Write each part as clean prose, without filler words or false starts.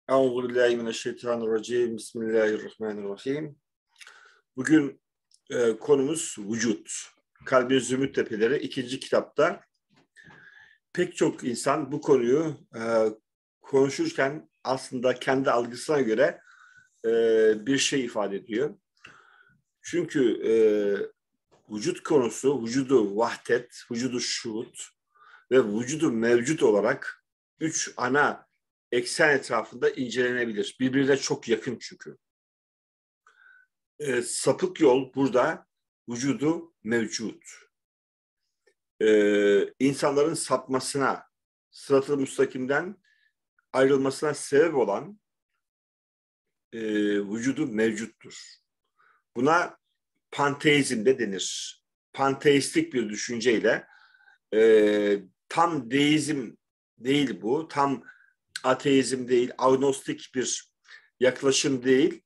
Euzubillahimineşşeytanirracim. Bismillahirrahmanirrahim. Bugün konumuz vücut. Kalbin Zümrüt Tepeleri 2. kitapta. Pek çok insan bu konuyu konuşurken aslında kendi algısına göre bir şey ifade ediyor. Çünkü vücut konusu, vücudu vahdet, vücudu şuhut ve vücudu mevcut olarak 3 ana eksen etrafında incelenebilir. Birbirine çok yakın çünkü. Sapık yol burada vücudu mevcut. İnsanların sapmasına, sırat-ı müstakimden ayrılmasına sebep olan vücudu mevcuttur. Buna panteizm de denir. Panteistik bir düşünceyle tam deizm değil bu, tam ateizm değil, agnostik bir yaklaşım değil.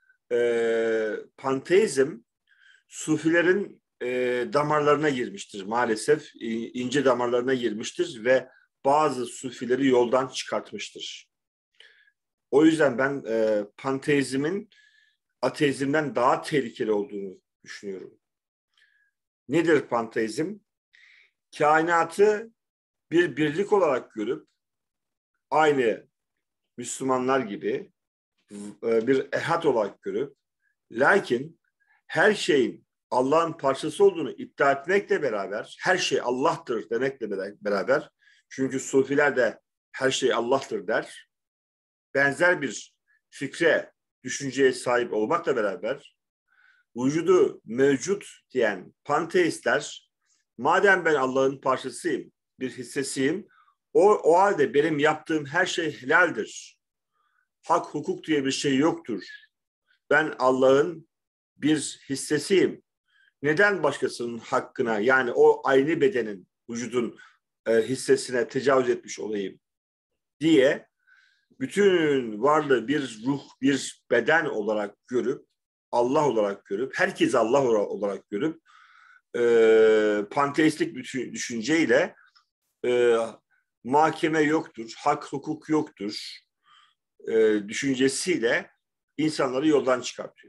Panteizm Sufilerin damarlarına girmiştir maalesef. İnce damarlarına girmiştir ve bazı Sufileri yoldan çıkartmıştır. O yüzden ben panteizmin ateizmden daha tehlikeli olduğunu düşünüyorum. Nedir panteizm? Kainatı bir birlik olarak görüp aynı Müslümanlar gibi bir ehad olarak görüp lakin her şeyin Allah'ın parçası olduğunu iddia etmekle beraber her şey Allah'tır demekle beraber çünkü Sufiler de her şey Allah'tır der. Benzer bir fikre, düşünceye sahip olmakla beraber vücudu mevcut diyen panteistler madem ben Allah'ın parçasıyım, bir hissesiyim o halde benim yaptığım her şey helaldir. Hak, hukuk diye bir şey yoktur. Ben Allah'ın bir hissesiyim. Neden başkasının hakkına yani o aynı bedenin, vücudun hissesine tecavüz etmiş olayım diye bütün varlığı bir ruh, bir beden olarak görüp, Allah olarak görüp, herkes Allah olarak görüp panteistik bir düşünceyle mahkeme yoktur, hak, hukuk yoktur düşüncesiyle insanları yoldan çıkartıyor.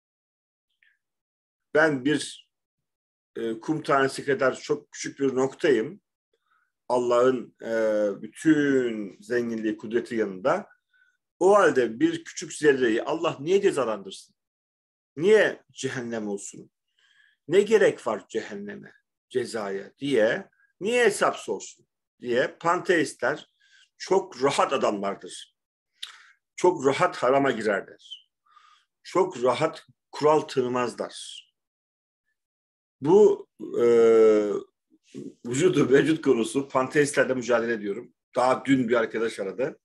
Ben bir kum tanesi kadar çok küçük bir noktayım. Allah'ın bütün zenginliği, kudreti yanında. O halde bir küçük zerreyi Allah niye cezalandırsın? Niye cehennem olsun? Ne gerek var cehenneme, cezaya diye, niye hesap sorsun diye panteistler çok rahat adamlardır. Çok rahat harama girerler. Çok rahat kural tanımazlar. Bu vücudu mevcut konusu panteistlerle mücadele ediyorum. Daha dün bir arkadaş aradı.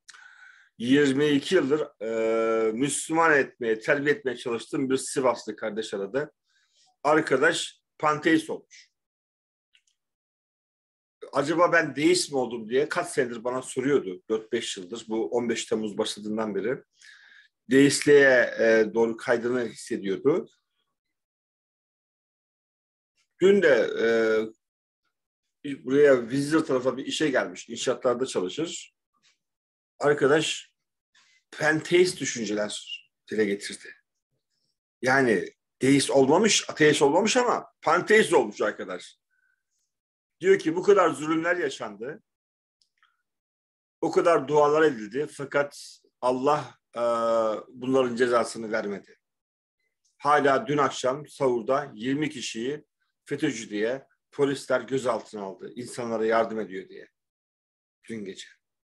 22 yıldır Müslüman etmeye, terbiye etmeye çalıştığım bir Sivaslı kardeş aradı. Arkadaş panteist olmuş. Acaba ben deist mi oldum diye kaç senedir bana soruyordu. 4-5 yıldır. Bu 15 Temmuz başladığından beri. Deistliğe doğru kaydığını hissediyordu. Dün de buraya Vizir tarafa bir işe gelmiş. İnşaatlarda çalışır. Arkadaş panteist düşünceler dile getirdi. Yani deist olmamış, ateist olmamış ama panteist olmuş arkadaş. Diyor ki bu kadar zulümler yaşandı. O kadar dualar edildi. Fakat Allah bunların cezasını vermedi. Hala dün akşam sahurda 20 kişiyi FETÖ'cü diye polisler gözaltına aldı. İnsanlara yardım ediyor diye. Dün gece.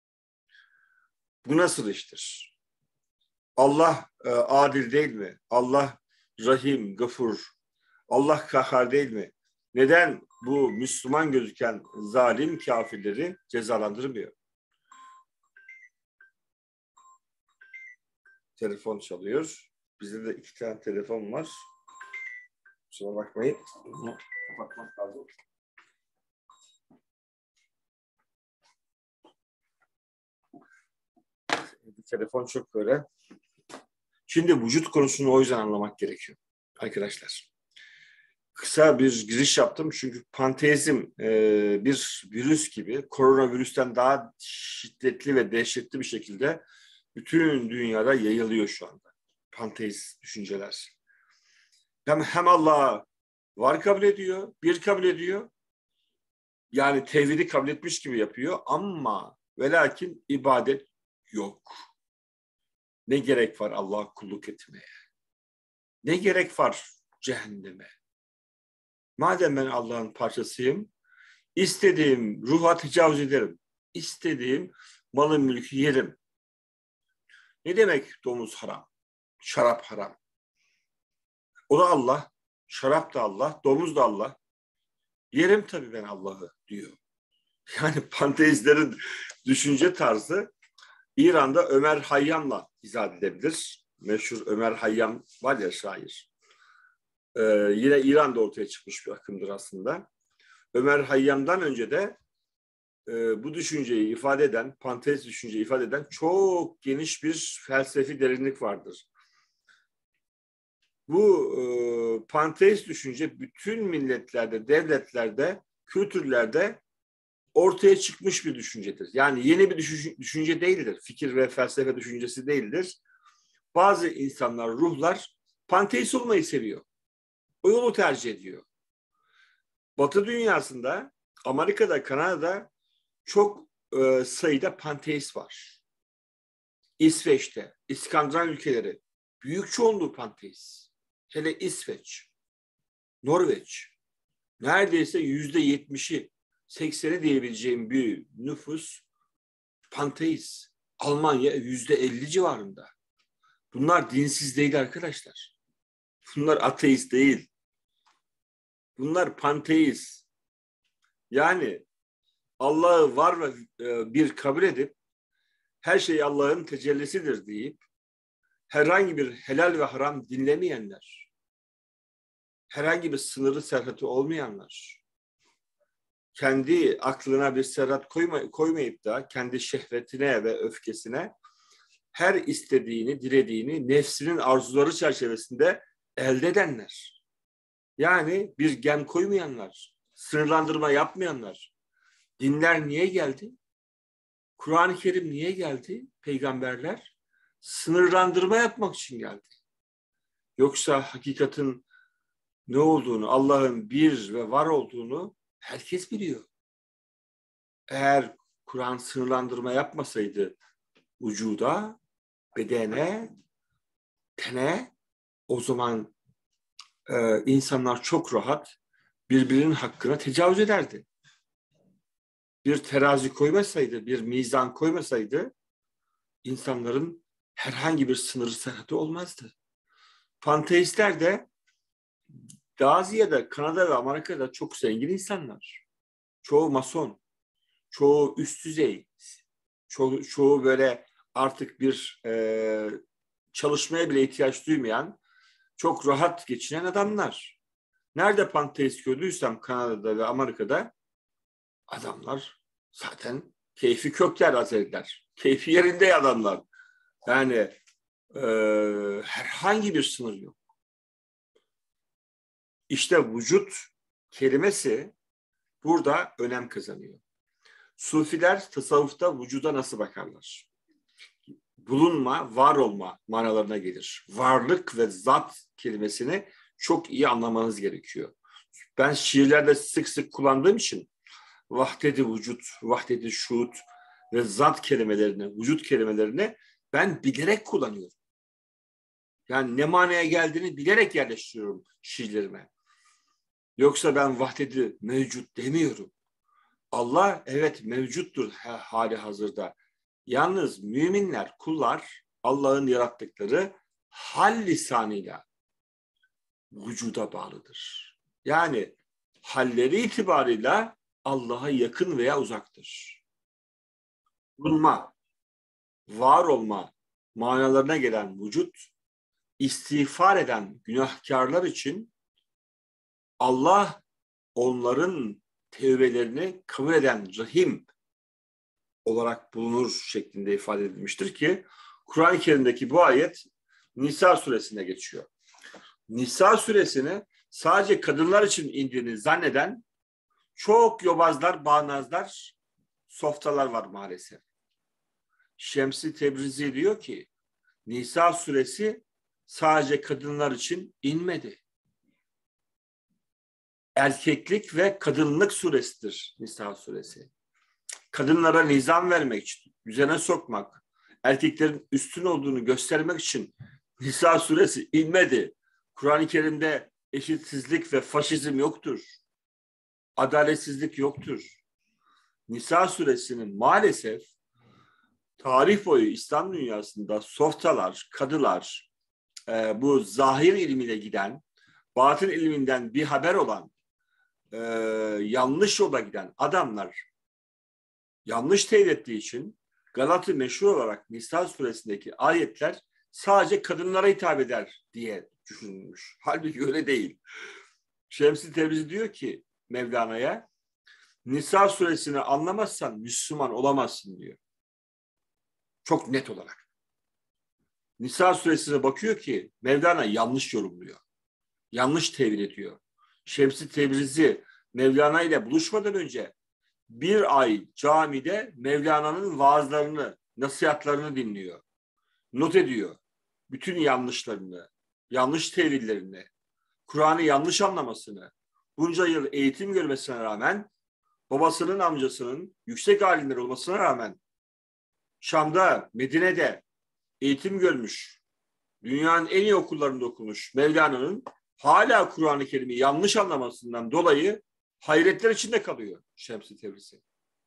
Bu nasıl iştir? Allah adil değil mi? Allah Rahim, Gafur. Allah kahhar değil mi? Neden bu Müslüman gözüken zalim kafirleri cezalandırmıyor? Telefon çalıyor. Bizde de 2 tane telefon var. Kusura bakmayın. Bunu kapatmak lazım. Bir telefon çok böyle. Şimdi vücut konusunu o yüzden anlamak gerekiyor arkadaşlar. Kısa bir giriş yaptım çünkü panteizm bir virüs gibi koronavirüsten daha şiddetli ve dehşetli bir şekilde Bütün dünyada yayılıyor şu anda panteist düşünceler. Hem Allah var kabul ediyor, bir kabul ediyor. Yani tevhidi kabul etmiş gibi yapıyor ama ve lakin ibadet yok. Ne gerek var Allah'a kulluk etmeye? Ne gerek var cehenneme? Madem ben Allah'ın parçasıyım, istediğim ruha tecavüz ederim. İstediğim malı mülkü yerim. Ne demek domuz haram? Şarap haram. O da Allah. Şarap da Allah. Domuz da Allah. Yerim tabii ben Allah'ı diyor. Yani panteistlerin düşünce tarzı İran'da Ömer Hayyam'la izah edilebilir. Meşhur Ömer Hayyam var ya şair. Yine İran'da ortaya çıkmış bir akımdır aslında. Ömer Hayyam'dan önce de bu düşünceyi ifade eden, panteist düşünceyi ifade eden çok geniş bir felsefi derinlik vardır. Bu panteist düşünce bütün milletlerde, devletlerde, kültürlerde ortaya çıkmış bir düşüncedir. Yani yeni bir düşünce değildir. Fikir ve felsefe düşüncesi değildir. Bazı insanlar, ruhlar panteist olmayı seviyor. O yolu tercih ediyor. Batı dünyasında, Amerika'da, Kanada'da çok sayıda panteist var. İsveç'te, İskandinav ülkeleri büyük çoğunluğu panteist. Hele İsveç, Norveç neredeyse %70'i, 80'i diyebileceğim bir nüfus panteist. Almanya %50 civarında. Bunlar dinsiz değil arkadaşlar. Bunlar ateist değil. Bunlar panteist. Yani Allah'ı var ve bir kabul edip her şey Allah'ın tecellisidir deyip herhangi bir helal ve haram dinlemeyenler, herhangi bir sınırı serhati olmayanlar, kendi aklına bir serhat koymayıp da kendi şehvetine ve öfkesine her istediğini, dilediğini nefsinin arzuları çerçevesinde elde edenler. Yani bir gen koymayanlar, sınırlandırma yapmayanlar. Dinler niye geldi? Kur'an-ı Kerim niye geldi? Peygamberler sınırlandırma yapmak için geldi. Yoksa hakikatin ne olduğunu, Allah'ın bir ve var olduğunu herkes biliyor. Eğer Kur'an sınırlandırma yapmasaydı vücuda, bedene, tene, o zaman insanlar çok rahat birbirinin hakkına tecavüz ederdi. Bir terazi koymasaydı, bir mizan koymasaydı insanların herhangi bir sınırı serhati olmazdı. Panteistler de Asya'da, Kanada ve Amerika'da çok zengin insanlar. Çoğu mason, çoğu üst düzey, çoğu böyle artık bir çalışmaya bile ihtiyaç duymayan, çok rahat geçinen adamlar. Nerede panteist gördüysem Kanada'da ve Amerika'da adamlar zaten keyfi kökler Azeriler. Keyfi yerinde adamlar. Yani herhangi bir sınır yok. İşte vücut kelimesi burada önem kazanıyor. Sufiler tasavvufta vücuda nasıl bakarlar? Bulunma, var olma manalarına gelir. Varlık ve zat kelimesini çok iyi anlamanız gerekiyor. Ben şiirlerde sık sık kullandığım için vahdedi vücut, vahdedi şuhud ve zat kelimelerini, vücut kelimelerini ben bilerek kullanıyorum. Yani ne manaya geldiğini bilerek yerleştiriyorum şiirlerime. Yoksa ben vahdedi mevcut demiyorum. Allah evet mevcuttur hali hazırda. Yalnız müminler, kullar Allah'ın yarattıkları hal lisanıyla vücuda bağlıdır. Yani halleri itibarıyla Allah'a yakın veya uzaktır. Bulunma, var olma manalarına gelen vücut, istiğfar eden günahkarlar için Allah onların tevbelerini kabul eden rahim olarak bulunur şeklinde ifade edilmiştir ki Kur'an-ı Kerim'deki bu ayet Nisa suresine geçiyor. Nisa suresini sadece kadınlar için indiğini zanneden çok yobazlar, bağnazlar, softalar var maalesef. Şems-i Tebrizi diyor ki Nisa suresi sadece kadınlar için inmedi. Erkeklik ve kadınlık suresidir Nisa suresi. Kadınlara nizam vermek için, düzene sokmak, erkeklerin üstün olduğunu göstermek için Nisa suresi inmedi. Kur'an-ı Kerim'de eşitsizlik ve faşizm yoktur. Adaletsizlik yoktur. Nisa suresinin maalesef tarih boyu İslam dünyasında softalar, kadılar, bu zahir ilmiyle giden, batın ilminden bir haber olan, yanlış yola giden adamlar yanlış teyit ettiği için Galat-ı Meşhur olarak Nisa suresindeki ayetler sadece kadınlara hitap eder diye düşünülmüş. Halbuki öyle değil. Şems-i Tebrizi diyor ki Mevlana'ya Nisa suresini anlamazsan Müslüman olamazsın diyor. Çok net olarak. Nisa suresine bakıyor ki Mevlana yanlış yorumluyor. Yanlış tevil ediyor. Şems-i Tebrizi Mevlana ile buluşmadan önce bir ay camide Mevlana'nın vaazlarını, nasihatlarını dinliyor. Not ediyor. Bütün yanlışlarını, yanlış tevillerini, Kur'an'ı yanlış anlamasını, bunca yıl eğitim görmesine rağmen, babasının amcasının yüksek alimler olmasına rağmen, Şam'da, Medine'de eğitim görmüş, dünyanın en iyi okullarında okumuş Mevlana'nın hala Kur'an-ı Kerim'i yanlış anlamasından dolayı hayretler içinde kalıyor Şems-i Tebrizi.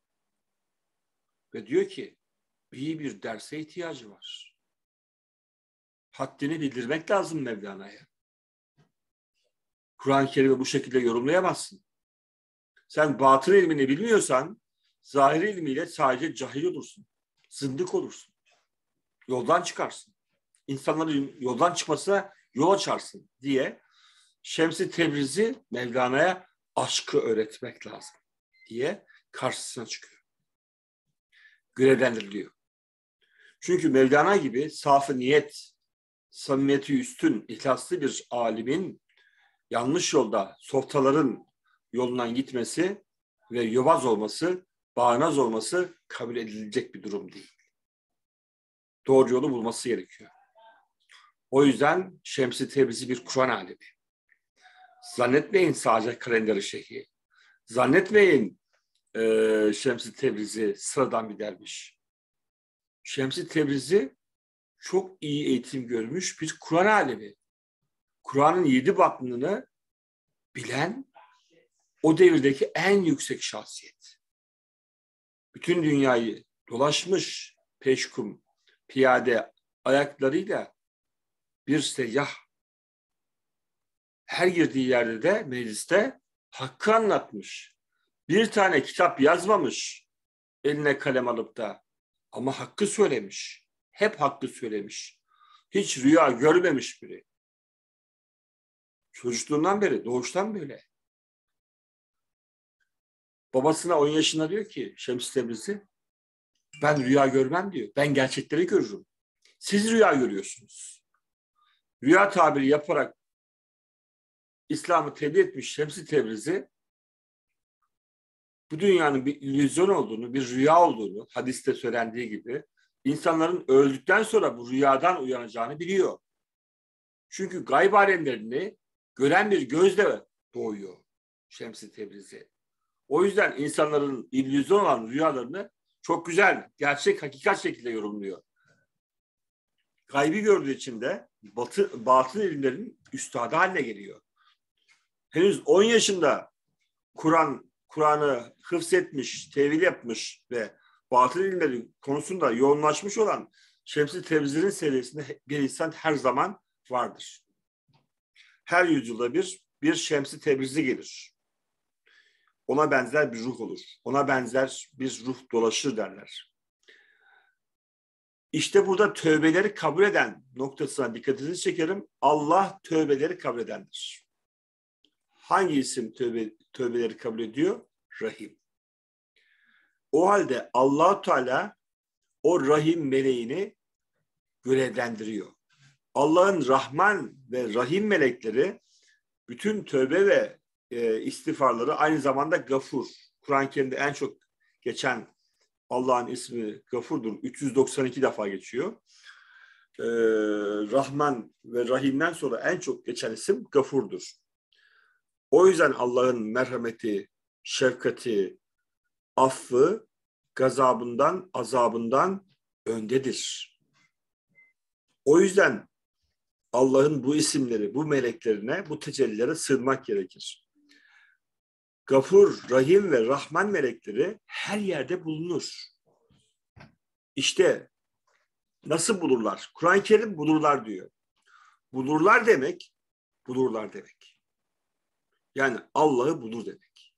Ve diyor ki iyi bir derse ihtiyacı var. Haddini bildirmek lazım Mevlana'ya. Kur'an-ı Kerim'i bu şekilde yorumlayamazsın. Sen batın ilmini bilmiyorsan zahir ilmiyle sadece cahil olursun. Zındık olursun. Yoldan çıkarsın. İnsanların yoldan çıkmasına yol açarsın diye Şems-i Tebrizi Mevlana'ya aşkı öğretmek lazım diye karşısına çıkıyor. Görevlendiriliyor. Çünkü Mevlana gibi saf niyet, samimiyeti üstün, ihlaslı bir alimin yanlış yolda softaların yolundan gitmesi ve yobaz olması, bağnaz olması kabul edilecek bir durum değil. Doğru yolu bulması gerekiyor. O yüzden Şems-i Tebrizi bir Kur'an alimi. Zannetmeyin sadece kalender-i şeyhi. Zannetmeyin Şems-i Tebrizi sıradan bir derviş. Şems-i Tebrizi çok iyi eğitim görmüş bir Kur'an alimi. Kur'an'ın 7 batnını bilen o devirdeki en yüksek şahsiyet. Bütün dünyayı dolaşmış peşkum, piyade ayaklarıyla bir seyyah. Her girdiği yerde de mecliste hakkı anlatmış. Bir tane kitap yazmamış eline kalem alıp da ama hakkı söylemiş. Hep hakkı söylemiş. Hiç rüya görmemiş biri. Çocukluğundan beri, doğuştan böyle. Babasına 10 yaşında diyor ki Şems-i Tebrizi, ben rüya görmem diyor. Ben gerçekleri görürüm. Siz rüya görüyorsunuz. Rüya tabiri yaparak İslam'ı tebliğ etmiş Şems-i Tebrizi, bu dünyanın bir illüzyon olduğunu, bir rüya olduğunu, hadiste söylendiği gibi, insanların öldükten sonra bu rüyadan uyanacağını biliyor. Çünkü gayb alemlerini gören bir gözle doğuyor Şems-i Tebrizi. O yüzden insanların illüzyon olan rüyalarını çok güzel, gerçek, hakikat şekilde yorumluyor. Gaybi gördüğü için de batın ilimlerin üstadı haline geliyor. Henüz 10 yaşında Kur'an'ı hıfzetmiş, tevil yapmış ve batın ilimleri konusunda yoğunlaşmış olan Şems-i Tebrizi'nin seviyesinde bir insan her zaman vardır. Her yüzyılda bir Şems-i Tebrizi gelir. Ona benzer bir ruh olur. Ona benzer bir ruh dolaşır derler. İşte burada tövbeleri kabul eden noktasına dikkatinizi çekerim. Allah tövbeleri kabul edendir. Hangi isim tövbeleri kabul ediyor? Rahim. O halde Allah-u Teala o Rahim meleğini görevlendiriyor. Allah'ın Rahman ve Rahim melekleri bütün tövbe ve istiğfarları aynı zamanda Gafur. Kur'an-ı Kerim'de en çok geçen Allah'ın ismi Gafur'dur. 392 defa geçiyor. Rahman ve Rahim'den sonra en çok geçen isim Gafur'dur. O yüzden Allah'ın merhameti, şefkati, affı, gazabından, azabından öndedir. O yüzden Allah'ın bu isimleri, bu meleklerine, bu tecellilere sığınmak gerekir. Gafur, Rahim ve Rahman melekleri her yerde bulunur. İşte nasıl bulurlar? Kur'an-ı Kerim bulurlar diyor. Bulurlar demek, bulurlar demek. Yani Allah'ı bulur demek.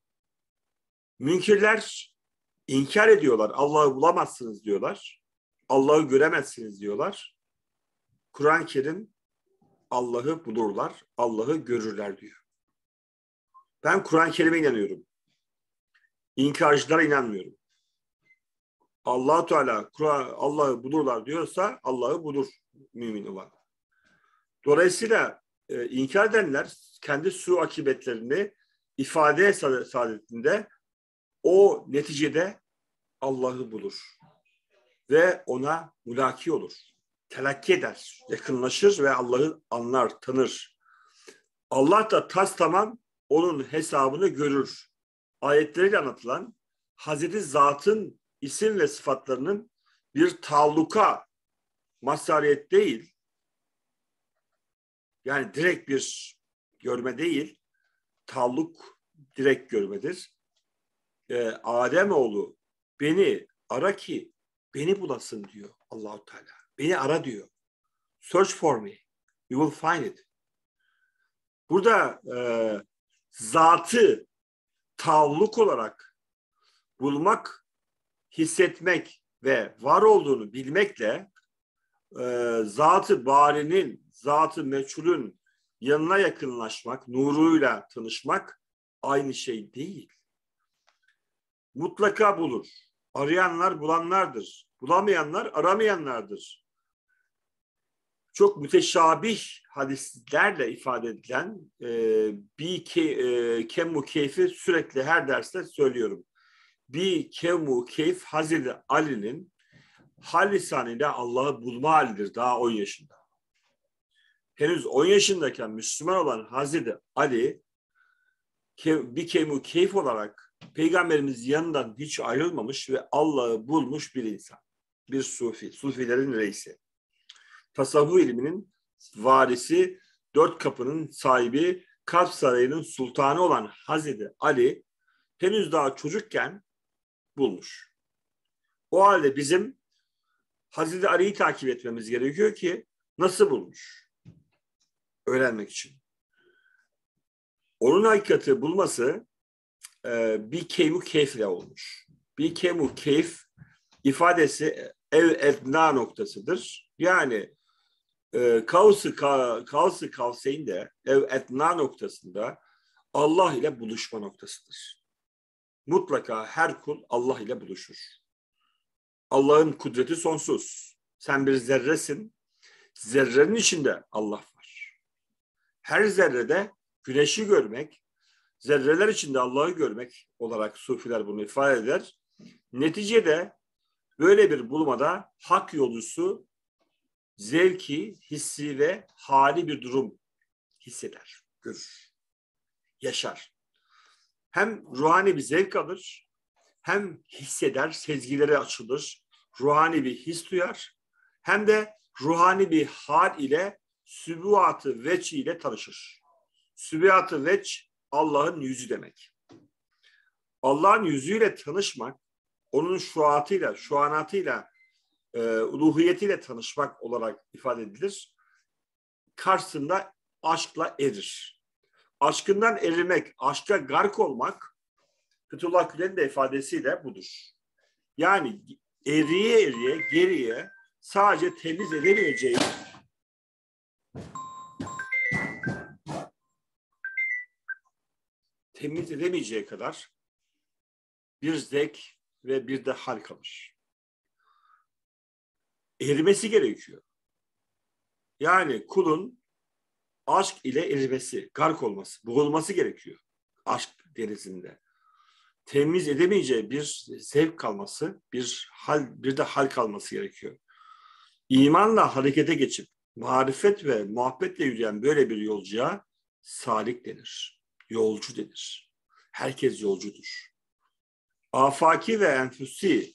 Münkirler inkar ediyorlar. Allah'ı bulamazsınız diyorlar. Allah'ı göremezsiniz diyorlar. Kur'an-ı Kerim Allah'ı bulurlar, Allah'ı görürler diyor. Ben Kur'an-ı Kerim'e inanıyorum. İnkarcılara inanmıyorum. Allah-u Teala Allah'ı bulurlar diyorsa Allah'ı bulur mümin olan. Dolayısıyla inkar edenler kendi su akıbetlerini ifade saadetinde o neticede Allah'ı bulur ve ona mülaki olur. Telakki eder, yakınlaşır ve Allah'ı anlar, tanır. Allah da tas tamam onun hesabını görür. Ayetleriyle anlatılan Hazreti Zat'ın isim ve sıfatlarının bir taalluka, mazhariyet değil, yani direkt bir görme değil, taalluk direkt görmedir. Ademoğlu beni ara ki beni bulasın diyor Allah-u Teala. Beni ara diyor. Search for me. You will find it. Burada zatı taalluk olarak bulmak, hissetmek ve var olduğunu bilmekle zat-ı barinin, zat-ı meçhulün yanına yakınlaşmak, nuruyla tanışmak aynı şey değil. Mutlaka bulur. Arayanlar bulanlardır. Bulamayanlar aramayanlardır. Çok müteşabih hadislerle ifade edilen bir kemmu keyfi sürekli her derste söylüyorum. Bir kemmu keyf Hazreti Ali'nin hal lisanıyla Allah'ı bulma halidir daha 10 yaşında. Henüz 10 yaşındayken Müslüman olan Hazreti Ali bir kemmu keyf olarak Peygamberimiz yanından hiç ayrılmamış ve Allah'ı bulmuş bir insan. Bir sufi, sufilerin reisi. Tasavvuf ilminin varisi, 4 kapının sahibi, Kalp Sarayı'nın sultanı olan Hazreti Ali henüz daha çocukken bulmuş. O halde bizim Hazreti Ali'yi takip etmemiz gerekiyor ki nasıl bulmuş? Öğrenmek için. Onun hakikati bulması bir keymu keyfle olmuş. Bir keymu keyf ifadesi ev etna noktasıdır. Yani Kavs-ı Kavseyn'de ev etna noktasında Allah ile buluşma noktasıdır. Mutlaka her kul Allah ile buluşur. Allah'ın kudreti sonsuz. Sen bir zerresin. Zerrenin içinde Allah var. Her zerrede güneşi görmek, zerreler içinde Allah'ı görmek olarak sufiler bunu ifade eder. Neticede böyle bir bulmada hak yolcusu zevki, hissi ve hali bir durum hisseder, görür, yaşar. Hem ruhani bir zevk alır, hem hisseder, sezgileri açılır, ruhani bir his duyar, hem de ruhani bir hal ile sübuat-ı veç ile tanışır. Sübuat-ı veç Allah'ın yüzü demek. Allah'ın yüzüyle tanışmak, onun şuatıyla, şuanatıyla, uluhiyetiyle tanışmak olarak ifade edilir. Karşısında aşkla erir. Aşkından erimek, aşka gark olmak, Fethullah Gülen'in de ifadesiyle budur. Yani eriye eriye geriye sadece temiz edemeyeceği kadar bir zevk ve bir de hal kalır. Erimesi gerekiyor. Yani kulun aşk ile erimesi, gark olması, boğulması gerekiyor aşk denizinde. temiz edemeyeceği bir zevk kalması, bir de hal kalması gerekiyor. İmanla harekete geçip marifet ve muhabbetle yürüyen böyle bir yolcuya salik denir. Yolcu denir. Herkes yolcudur. Afaki ve enfüsi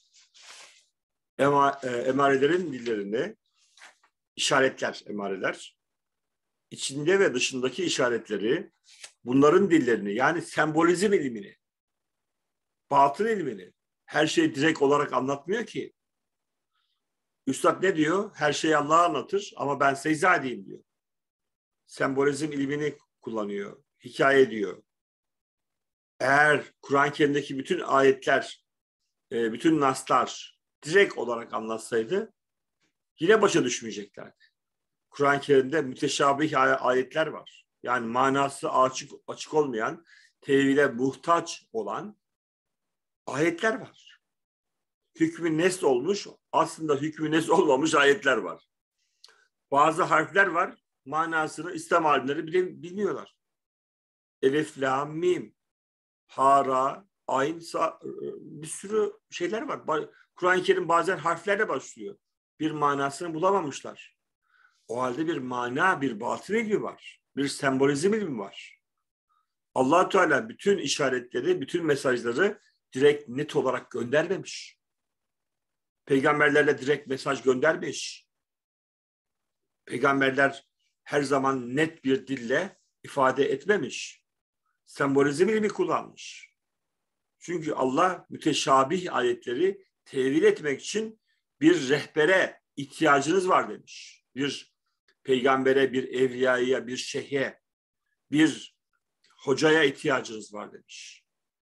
emarelerin dillerini işaretler, emareler, içinde ve dışındaki işaretleri, bunların dillerini, yani sembolizm ilmini, batın ilmini her şeyi direkt olarak anlatmıyor ki. Üstad ne diyor? Her şeyi Allah'a anlatır ama ben size izah edeyim diyor. Sembolizm ilmini kullanıyor, hikaye diyor. Eğer Kur'an-ı Kerim'deki bütün ayetler, bütün naslar direkt olarak anlatsaydı yine başa düşmeyeceklerdi. Kur'an-ı Kerim'de müteşabih ayetler var. Yani manası açık olmayan, tevhile muhtaç olan ayetler var. Hükmü nesl olmuş, aslında hükmü nesl olmamış ayetler var. Bazı harfler var, manasını İslam alimleri bile bilmiyorlar. Elif, lam, mim, ha, ra, ayn, bir sürü şeyler var. Kur'an-ı Kerim bazen harflerle başlıyor. Bir manasını bulamamışlar. O halde bir mana, bir batın ilmi var. Bir sembolizm ilmi var. Allah-u Teala bütün işaretleri, bütün mesajları direkt net olarak göndermemiş. Peygamberlerle direkt mesaj göndermiş. Peygamberler her zaman net bir dille ifade etmemiş. Sembolizm ilmi kullanmış. Çünkü Allah müteşabih ayetleri tevil etmek için bir rehbere ihtiyacınız var demiş. Bir peygambere, bir evliyaya, bir şeyhe, bir hocaya ihtiyacınız var demiş.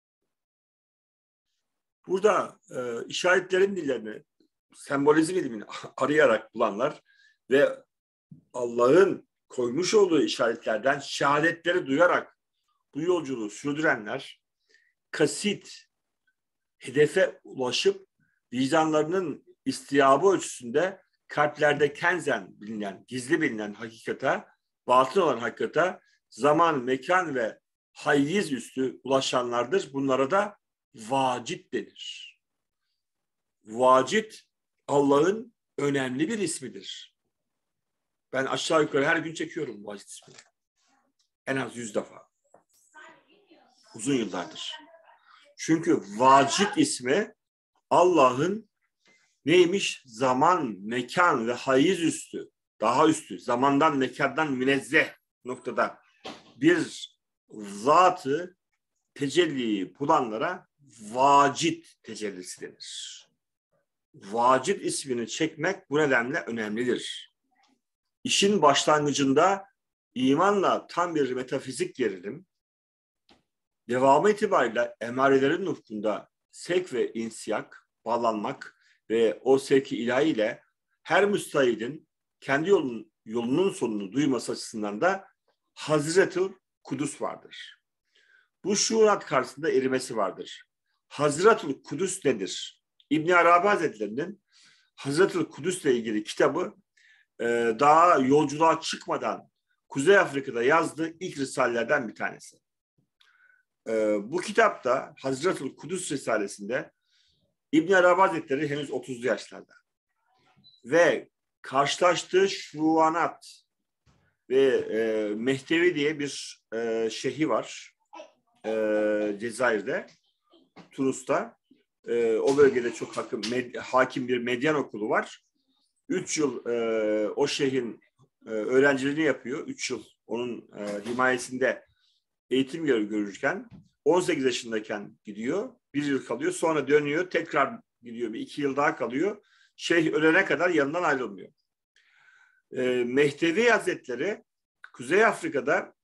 Burada işaretlerin dillerini, sembolizm ilmini arayarak bulanlar ve Allah'ın koymuş olduğu işaretlerden şehadetleri duyarak bu yolculuğu sürdürenler, kasit, hedefe ulaşıp vicdanlarının istiyabı ölçüsünde kalplerde kenzen bilinen, gizli bilinen hakikate, batın olan hakikate zaman, mekan ve hayyiz üstü ulaşanlardır. Bunlara da vacid denir. Vacid Allah'ın önemli bir ismidir. Ben aşağı yukarı her gün çekiyorum vacid ismini. En az 100 defa. Uzun yıllardır. Çünkü vacid ismi Allah'ın neymiş? Zaman, mekan ve hayız üstü, daha üstü, zamandan, mekandan münezzeh noktada bir zatı tecelliyi bulanlara vacid tecellisi denir. Vacid ismini çekmek bu nedenle önemlidir. İşin başlangıcında imanla tam bir metafizik gerilim, devamı itibariyle emarelerin ufkunda sevk ve insiyak, bağlanmak ve o sevki ilahi ile her müstahidin kendi yolunun sonunu duyması açısından da Hazretül Kudüs vardır. Bu şuurat karşısında erimesi vardır. Hazretül Kudüs nedir? İbn Arabi Hazretleri'nin Hazretül Kudüs'le ilgili kitabı daha yolculuğa çıkmadan Kuzey Afrika'da yazdığı ilk risalelerden bir tanesi. Bu kitapta Hazretül Kudüs Risalesi'nde İbn Arabi Hazretleri henüz 30'lu yaşlarda ve karşılaştığı şuanat ve Mehdevi diye bir şeyhi var Cezayir'de, Tunus'ta. O bölgede çok hakim bir medyan okulu var. 3 yıl o şeyhin öğrenciliğini yapıyor. 3 yıl onun himayesinde eğitim görürken 18 yaşındayken gidiyor. 1 yıl kalıyor. Sonra dönüyor. Tekrar gidiyor. 2 yıl daha kalıyor. Şeyh ölene kadar yanından ayrılmıyor. Mehdevi Hazretleri Kuzey Afrika'da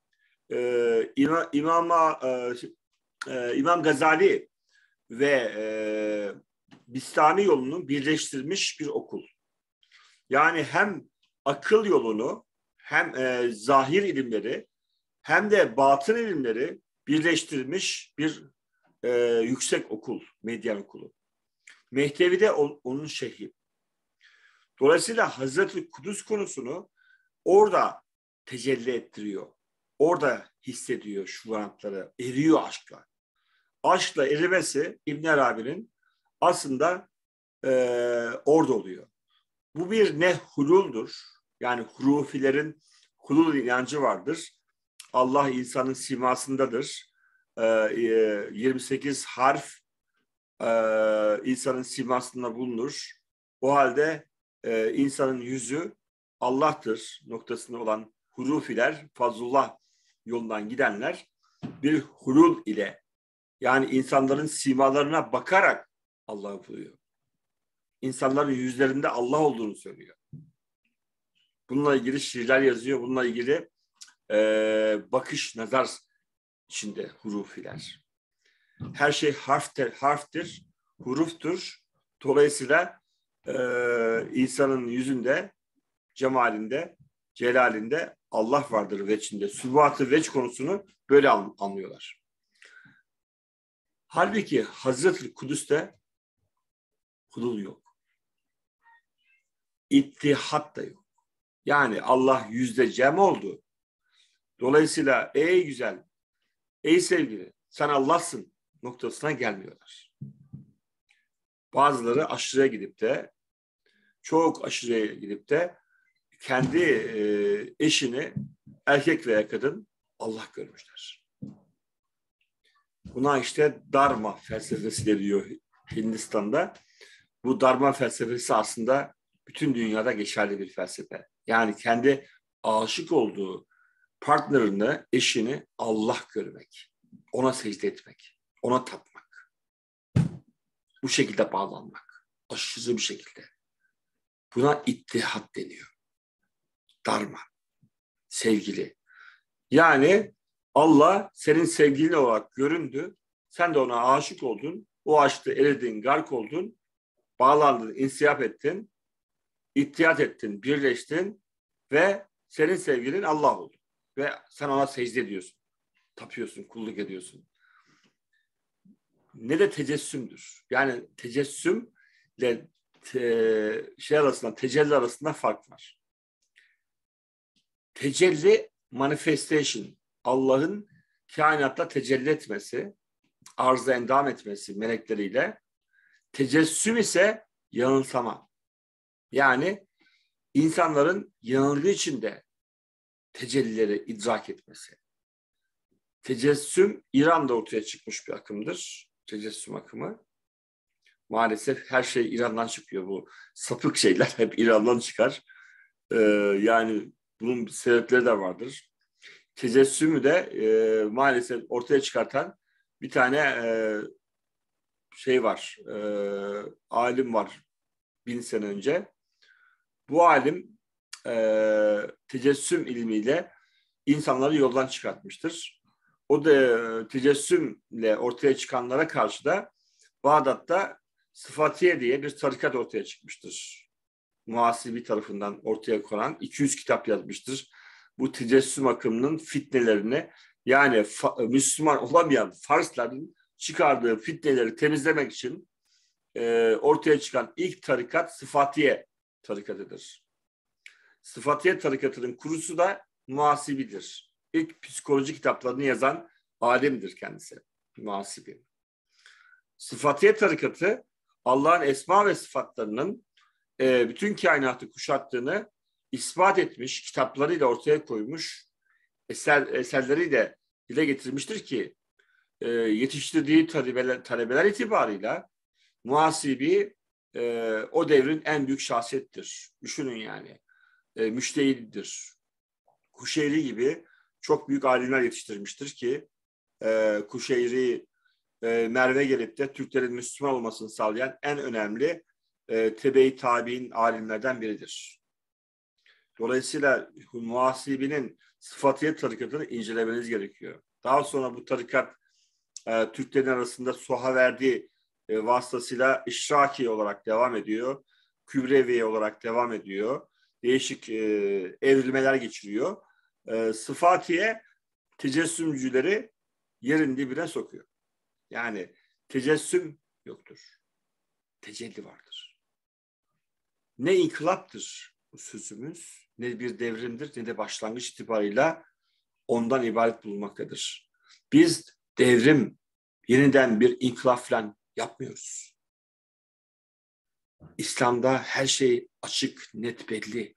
İmam Gazali ve Bistami yolunu birleştirmiş bir okul. Yani hem akıl yolunu hem zahir ilimleri hem de batın ilimleri birleştirmiş bir yüksek okul, medyan okulu. Mehdevi de onun şeyhi. Dolayısıyla Hazreti Kudüs konusunu orada tecelli ettiriyor. Orada hissediyor şuuratları, eriyor aşkla. aşkla erimesi İbn Arabi'nin aslında orada oluyor. Bu bir ne hululdur. Yani hurufilerin hulul inancı vardır. Allah insanın simasındadır. 28 harf insanın simasında bulunur. O halde insanın yüzü Allah'tır noktasında olan hurufiler, fazlullah yolundan gidenler bir hulul ile, yani insanların simalarına bakarak Allah'ı buluyor. İnsanların yüzlerinde Allah olduğunu söylüyor. Bununla ilgili şiirler yazıyor. Bununla ilgili bakış, nazar içinde hurufiler. Her şey harftir, huruftur. Dolayısıyla insanın yüzünde, cemalinde, celalinde Allah vardır veçinde. Sübhat-ı veç konusunu böyle anlıyorlar. Halbuki Hazreti Kudüs'te hulul yok. İttihat da yok. Yani Allah yüzde cem oldu. Dolayısıyla ey güzel, ey sevgili, sen Allah'sın noktasına gelmiyorlar. Bazıları aşırıya gidip de, çok aşırıya gidip de kendi eşini, erkek veya kadın, Allah görmüşler. Buna işte Dharma felsefesi deniyor Hindistan'da. Bu Dharma felsefesi aslında bütün dünyada geçerli bir felsefe. Yani kendi aşık olduğu partnerini, eşini Allah görmek. Ona secde etmek. Ona tapmak. Bu şekilde bağlanmak. Aşırı bir şekilde. Buna ittihat deniyor. Dharma. Sevgili. Yani Allah senin sevgilin olarak göründü. Sen de ona aşık oldun. O aşkta eridin, gark oldun. Bağlandın, insiyap ettin. İttihat ettin, birleştin. Ve senin sevgilin Allah oldu. Ve sen ona secde ediyorsun. Tapıyorsun, kulluk ediyorsun. Ne de tecessümdür. Yani tecessümle tecelli arasında fark var. Tecelli, manifestation, Allah'ın kainatta tecelli etmesi, arz-ı endam etmesi melekleriyle. Tecessüm ise yanılsama. Yani insanların yanılgı içinde tecellileri idrak etmesi. Tecessüm İran'da ortaya çıkmış bir akımdır. Tecessüm akımı. Maalesef her şey İran'dan çıkıyor. Bu sapık şeyler hep İran'dan çıkar. Yani bunun sebepleri de vardır. Tecessümü de maalesef ortaya çıkartan bir tane şey var. Alim var 1000 sene önce. Bu alim tecessüm ilmiyle insanları yoldan çıkartmıştır. O da tecessümle ortaya çıkanlara karşı da Bağdat'ta Sıfatiye diye bir tarikat ortaya çıkmıştır. Muhasibi tarafından ortaya konan 200 kitap yazmıştır. Bu tecessüm akımının fitnelerini, yani Müslüman olamayan Farsların çıkardığı fitneleri temizlemek için ortaya çıkan ilk tarikat Sıfatiye tarikatıdır. Sıfatiye tarikatının kurucusu da Muhasibidir. İlk psikoloji kitaplarını yazan alimdir kendisi. Muhasibi. Sıfatiye tarikatı Allah'ın esma ve sıfatlarının bütün kainatı kuşattığını ispat etmiş, kitaplarıyla ortaya koymuş, eserleriyle dile getirmiştir ki yetiştirdiği talebeler itibarıyla Muhasibi o devrin en büyük şahsiyettir. Düşünün yani. Müştehididir. Kuşeyri gibi çok büyük alimler yetiştirmiştir ki Kuşeyri Merve gelip de Türklerin Müslüman olmasını sağlayan en önemli tebe-i tabi'in alimlerden biridir. Dolayısıyla Muhasibi'nin Sıfatiye tarikatını incelemeniz gerekiyor. Daha sonra bu tarikat Türklerin arasında Suhaverdi vasıtasıyla İşraki olarak devam ediyor. Kübrevi olarak devam ediyor. Değişik evrilmeler geçiriyor. Sıfatiye tecessümcüleri yerin dibine sokuyor. Yani tecessüm yoktur. Tecelli vardır. Ne inkılaptır bu sözümüz, ne bir devrimdir, ne de başlangıç itibarıyla ondan ibaret bulunmaktadır. Biz devrim Yeniden bir inkılap falan yapmıyoruz. İslam'da her şey açık, net, belli.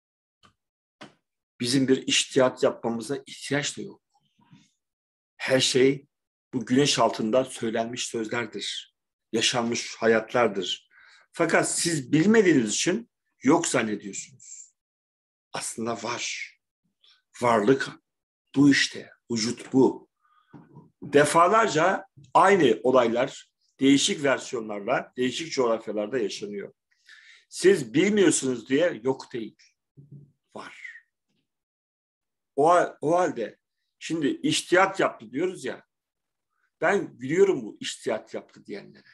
Bizim bir içtihat yapmamıza ihtiyaç da yok. Her şey bu güneş altında söylenmiş sözlerdir. Yaşanmış hayatlardır. Fakat siz bilmediğiniz için yok zannediyorsunuz. Aslında var. Varlık bu işte. Vücut bu. Defalarca aynı olaylar değişik versiyonlarla, değişik coğrafyalarda yaşanıyor. Siz bilmiyorsunuz diye yok değil. Var. O halde şimdi içtihat yaptı diyoruz ya, ben gülüyorum bu içtihat yaptı diyenlere.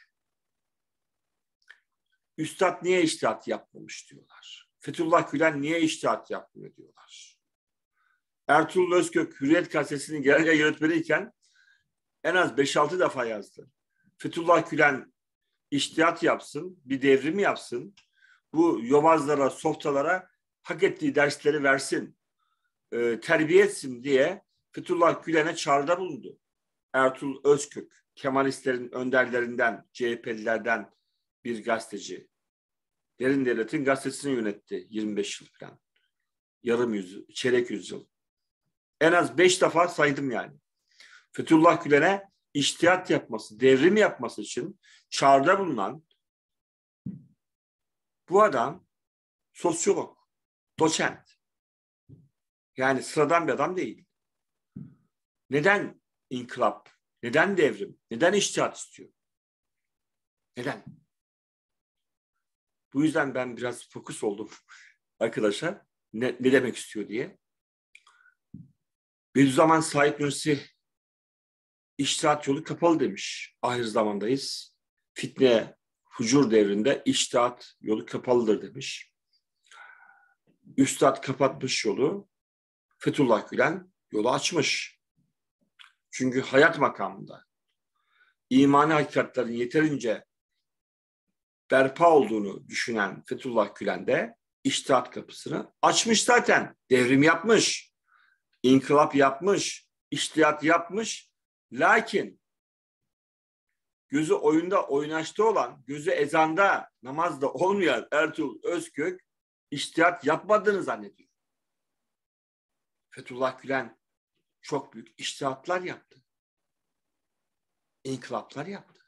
Üstad niye içtihat yapmamış diyorlar. Fethullah Gülen niye içtihat yapmıyor diyorlar. Ertuğrul Özkök Hürriyet Gazetesi'nin genel yayın yönetmeniyken en az 5-6 defa yazdı. Fethullah Gülen içtihat yapsın, bir devrim yapsın, bu yobazlara, softalara hak ettiği dersleri versin, terbiye etsin diye Fethullah Gülen'e çağrıda bulundu. Ertuğrul Özkök, Kemalistlerin önderlerinden, CHP'lilerden bir gazeteci. Derin Devlet'in gazetesini yönetti 25 yıl falan. Yarım yüzyıl, çeyrek yüzyıl. En az 5 defa saydım yani. Fethullah Gülen'e içtihat yapması, devrim yapması için çağrıda bulunan bu adam sosyolog, doçent. Yani sıradan bir adam değil. Neden inkılap? Neden devrim? Neden içtihat istiyor? Neden? Bu yüzden ben biraz fokus oldum arkadaşlar. Ne demek istiyor diye. Bediüzzaman Said Nursi içtihat yolu kapalı demiş. Ahir zamandayız. Fitne, fucur devrinde içtihat yolu kapalıdır demiş. Üstad kapatmış yolu. Fethullah Gülen yolu açmış. Çünkü hayat makamında imani hakikatlerin yeterince berpa olduğunu düşünen Fethullah Gülen de içtihat kapısını açmış zaten. Devrim yapmış, inkılap yapmış, içtihat yapmış. Lakin gözü oyunda oynaşta olan, gözü ezanda, namazda olmayan Ertuğrul Özkök içtihat yapmadığını zannediyor. Fethullah Gülen çok büyük içtihatlar yaptı. İnkılaplar yaptı.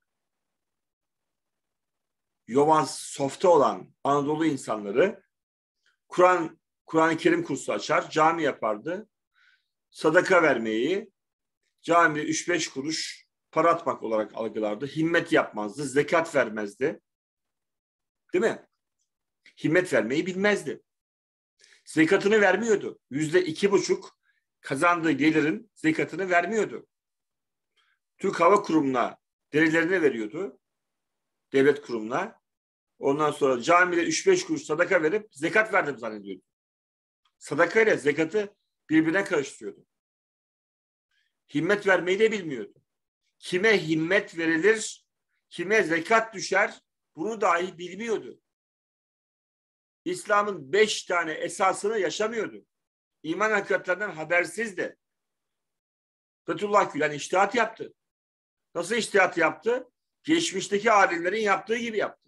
Yobaz, softa olan Anadolu insanları Kur'an-ı Kerim kursu açar, cami yapardı. Sadaka vermeyi, camide 3-5 kuruş para atmak olarak algılardı. Himmet yapmazdı, zekat vermezdi. Değil mi? Himmet vermeyi bilmezdi. Zekatını vermiyordu. %2,5 kazandığı gelirin zekatını vermiyordu. Türk Hava Kurumu'na derilerini veriyordu. Devlet kurumuna. Ondan sonra camide 3-5 kuruş sadaka verip zekat verdim zannediyordu. Sadaka ile zekatı birbirine karıştırıyordu. Himmet vermeyi de bilmiyordu. Kime himmet verilir, kime zekat düşer bunu dahi bilmiyordu. İslam'ın 5 tane esasını yaşamıyordu. İman hakikatlerinden habersizdi. Fethullah Gülen içtihat yaptı. Nasıl içtihat yaptı? Geçmişteki alimlerin yaptığı gibi yaptı.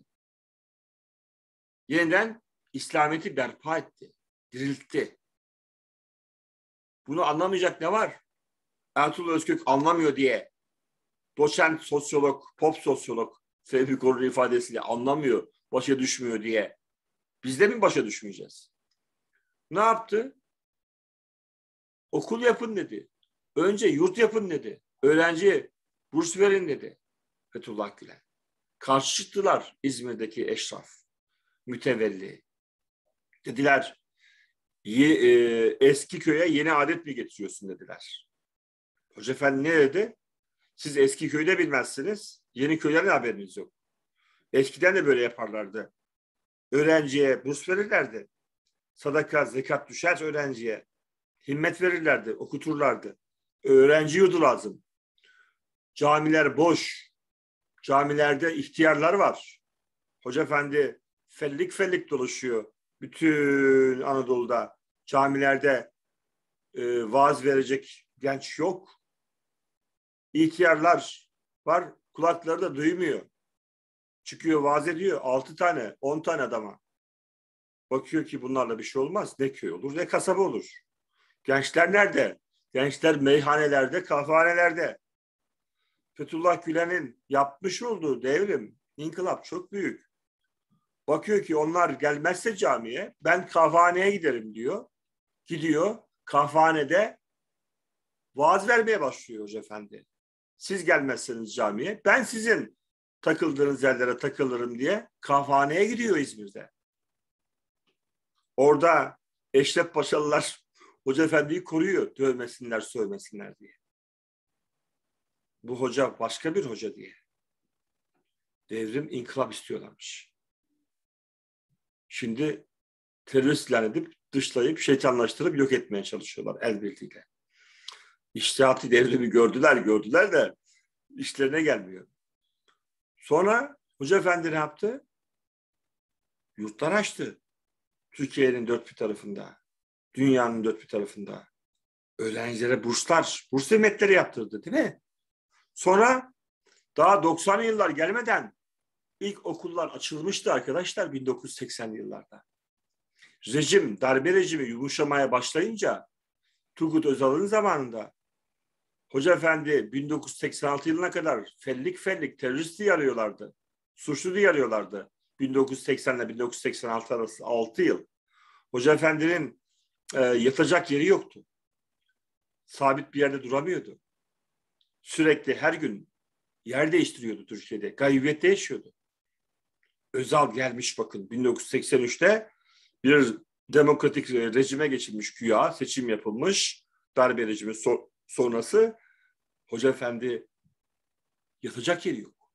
Yeniden İslamiyet'i berpa etti, diriltti. Bunu anlamayacak ne var? Ertuğrul Özkök anlamıyor diye doçent sosyolog, pop sosyolog Fehmi Korur ifadesiyle anlamıyor, başa düşmüyor diye biz de mi başa düşmeyeceğiz? Ne yaptı? Okul yapın dedi. Önce yurt yapın dedi. Öğrenci burs verin dedi Fethullah Gülen. Karşı çıktılar İzmir'deki eşraf, mütevelli. Dediler eski köye yeni adet mi getiriyorsun dediler. Hoca Efendi ne dedi? Siz eski köyde bilmezsiniz. Yeni köyden haberiniz yok. Eskiden de böyle yaparlardı. Öğrenciye burs verirlerdi. Sadaka, zekat düşer öğrenciye. Himmet verirlerdi, okuturlardı. Öğrenci yurdu lazım. Camiler boş. Camilerde ihtiyarlar var. Hoca Efendi fellik fellik dolaşıyor. Bütün Anadolu'da camilerde vaaz verecek genç yok. İhtiyarlar var, kulakları da duymuyor. Çıkıyor, vaaz ediyor 6 tane, 10 tane adama. Bakıyor ki bunlarla bir şey olmaz. Ne köy olur, ne kasaba olur. Gençler nerede? Gençler meyhanelerde, kahvehanelerde. Fethullah Gülen'in yapmış olduğu devrim, inkılap çok büyük. Bakıyor ki onlar gelmezse camiye, ben kahvehaneye giderim diyor. Gidiyor, kahvehanede vaaz vermeye başlıyor Hoca Efendi. Siz gelmezseniz camiye, ben sizin takıldığınız yerlere takılırım diye kahvehaneye gidiyor İzmir'de. Orada Eşref Paşalılar Hoca Efendi'yi koruyor, dövmesinler, sövmesinler diye. Bu hoca başka bir hoca diye. Devrim, inkılap istiyorlarmış. Şimdi terörist ilan edip, dışlayıp, şeytanlaştırıp yok etmeye çalışıyorlar el birliğiyle. İçtihatı devrimi gördüler de işlerine gelmiyor. Sonra Hoca Efendi ne yaptı? Yurtlar açtı. Türkiye'nin dört bir tarafında, dünyanın dört bir tarafında. Öğrencilere burslar, burs hizmetleri yaptırdı değil mi? Sonra daha 90'lı yıllar gelmeden ilk okullar açılmıştı arkadaşlar 1980'li yıllarda. Darbe rejimi yumuşamaya başlayınca Turgut Özal'ın zamanında Hoca Efendi 1986 yılına kadar fellik terörist diye arıyorlardı. Suçlu diye arıyorlardı. 1980 ile 1986 arası 6 yıl. Hoca Efendi'nin yatacak yeri yoktu. Sabit bir yerde duramıyordu. Sürekli her gün yer değiştiriyordu Türkiye'de. Gaybiyette yaşıyordu. Özal gelmiş bakın 1983'te bir demokratik rejime geçilmiş güya, seçim yapılmış. Darbe rejimi sonrası Hoca Efendi yatacak yeri yok.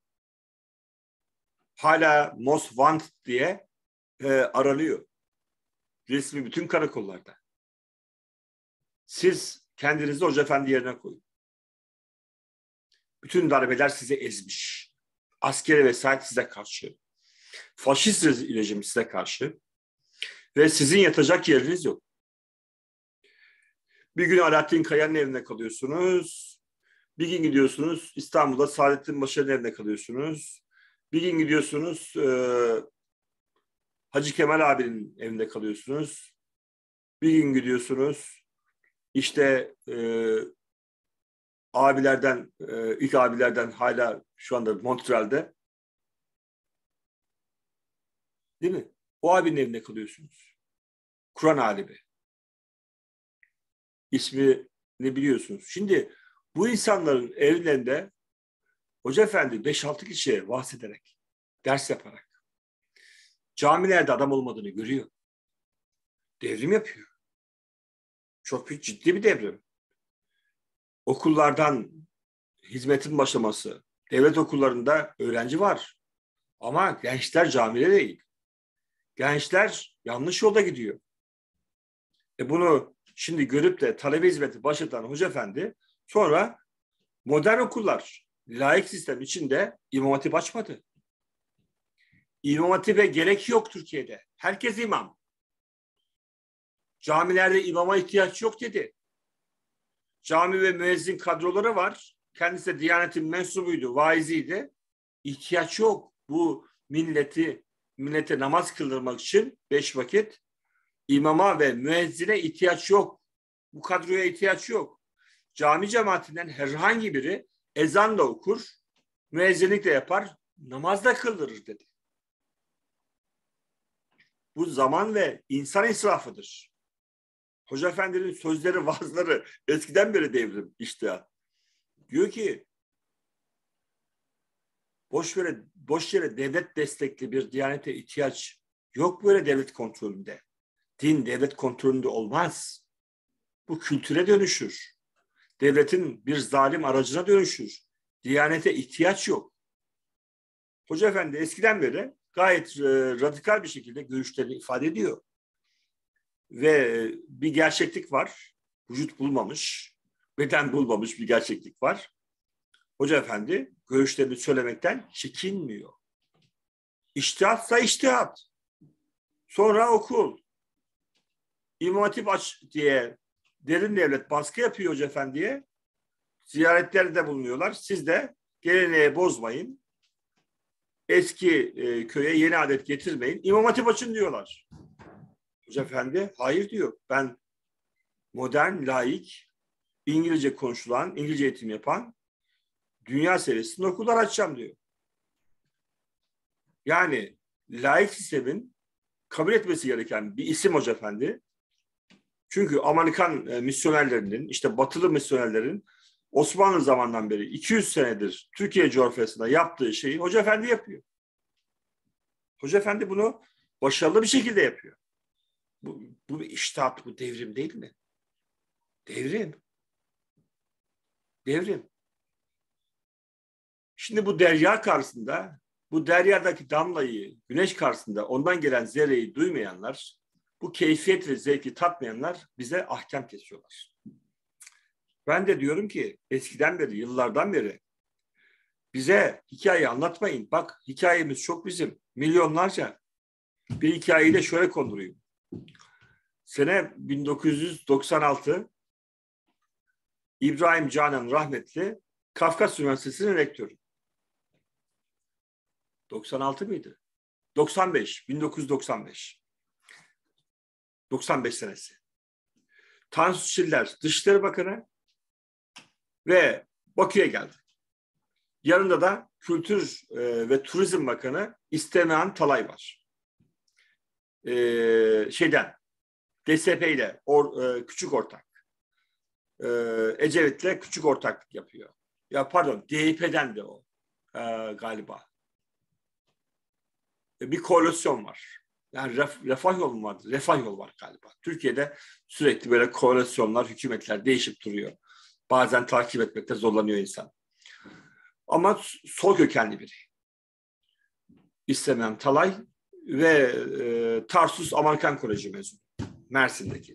Hala Most Wanted diye aranıyor. Resmi bütün karakollarda. Siz kendinizi Hoca Efendi yerine koyun. Bütün darbeler sizi ezmiş. Askeri vesayet size karşı. Faşist rejim size karşı. Ve sizin yatacak yeriniz yok. Bir gün Alaaddin Kaya'nın evinde kalıyorsunuz. Bir gün gidiyorsunuz İstanbul'da Saadettin Başar'ın evinde kalıyorsunuz. Bir gün gidiyorsunuz Hacı Kemal abinin evinde kalıyorsunuz. Bir gün gidiyorsunuz işte ilk abilerden hala şu anda Montreal'de. Değil mi? O abinin evinde kalıyorsunuz. Kur'an alimi. İsmi ne biliyorsunuz? Şimdi bu insanların evlerinde Hoca Efendi 5-6 kişiye bahsederek, ders yaparak, camilerde adam olmadığını görüyor. Devrim yapıyor. Çok büyük, ciddi bir devrim. Okullardan hizmetin başlaması, devlet okullarında öğrenci var. Ama gençler camide değil. Gençler yanlış yolda gidiyor. Bunu şimdi görüp de talebe hizmeti başlatan Hoca Efendi sonra modern okullar, laik sistem içinde İmam Hatip açmadı. İmam Hatip'e gerek yok Türkiye'de. Herkes imam. Camilerde imama ihtiyaç yok dedi. Cami ve müezzin kadroları var. Kendisi de Diyanet'in mensubuydu, vaiziydi. İhtiyaç yok. Bu millete namaz kıldırmak için 5 vakit imama ve müezzine ihtiyaç yok. Bu kadroya ihtiyaç yok. Cami cemaatinden herhangi biri ezan da okur, müezzinlik de yapar, namaz da kıldırır dedi. Bu zaman ve insan israfıdır. Hoca Efendi'nin sözleri, vaazları eskiden beri devrim işte. Diyor ki boş yere devlet destekli bir diyanete ihtiyaç yok böyle devlet kontrolünde. Din devlet kontrolünde olmaz. Bu kültüre dönüşür. Devletin bir zalim aracına dönüşür. Diyanete ihtiyaç yok. Hoca Efendi eskiden beri gayet radikal bir şekilde görüşlerini ifade ediyor. Ve bir gerçeklik var. Vücut bulmamış, beden bulmamış bir gerçeklik var. Hoca Efendi görüşlerini söylemekten çekinmiyor. İçtihatsa içtihat. Sonra okul. İmam Hatip aç diye derin devlet baskı yapıyor Hoca Efendi'ye. Ziyaretlerde bulunuyorlar. Siz de Geleneği bozmayın. Eski köye yeni adet getirmeyin. İmam Hatip açın diyorlar. Hoca efendi hayır diyor. Ben modern, laik, İngilizce konuşulan, İngilizce eğitim yapan dünya seviyesinde okullar açacağım diyor. Yani laik sistemin kabul etmesi gereken bir isim Hoca efendi. Çünkü Amerikan misyonerlerinin, işte batılı misyonerlerin Osmanlı zamanından beri 200 senedir Türkiye coğrafyasında yaptığı şeyi Hoca efendi yapıyor. Hoca efendi bunu başarılı bir şekilde yapıyor. Bu bir içtihat, bu devrim değil mi? Devrim. Devrim. Şimdi bu derya karşısında, bu deryadaki damlayı, güneş karşısında ondan gelen zerreyi duymayanlar, bu keyfiyet ve zevki tatmayanlar bize ahkam kesiyorlar. Ben de diyorum ki eskiden beri, yıllardan beri bize hikaye anlatmayın. Bak hikayemiz çok bizim. Milyonlarca. Bir hikayeyi de şöyle kondurayım. Sene 1996 İbrahim Canan rahmetli Kafkas Üniversitesi'nin rektörü. 96 mıydı? 95, 1995. 95 senesi. Tansu Çiller Dışişleri Bakanı ve Bakü'ye geldi. Yanında da Kültür ve Turizm Bakanı İstemeyen Talay var. DSP ile küçük ortak. Ecevit'le küçük ortaklık yapıyor. Ya pardon, DYP'den de o galiba. Bir koalisyon var. Yani refah yolu mu vardı? Refah yolu var galiba. Türkiye'de sürekli böyle koalisyonlar, hükümetler değişip duruyor. Bazen takip etmekte zorlanıyor insan. Ama sol kökenli biri. İstemeyen Talay ve Tarsus Amerikan Koleji mezunu. Mersin'deki.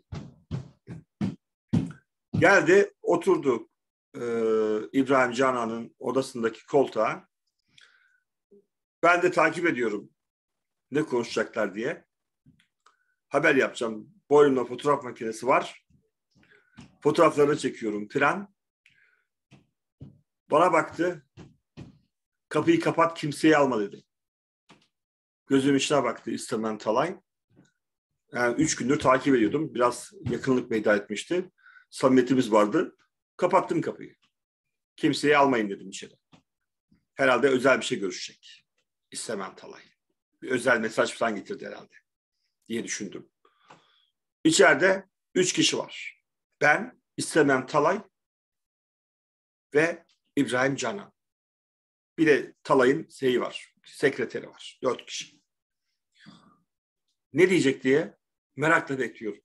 Geldi, oturdu İbrahim Canan'ın odasındaki koltuğa. Ben de takip ediyorum ne konuşacaklar diye. Haber yapacağım. Boynumda fotoğraf makinesi var. Fotoğraflarını çekiyorum filan. Bana baktı. Kapıyı kapat, kimseyi alma dedi. Gözüm içine baktı İstemeyen Talay. Yani 3 gündür takip ediyordum. Biraz yakınlık meydana etmişti. Samimiyetimiz vardı. Kapattım kapıyı. Kimseyi almayın dedim içeri. Herhalde özel bir şey görüşecek. İstemeyen Talay. Bir özel mesaj falan getirdi herhalde diye düşündüm. İçeride 3 kişi var. Ben, İstemeyen Talay ve İbrahim Canan. Bir de Talay'ın var, sekreteri var. 4 kişi. Ne diyecek diye merakla bekliyorum.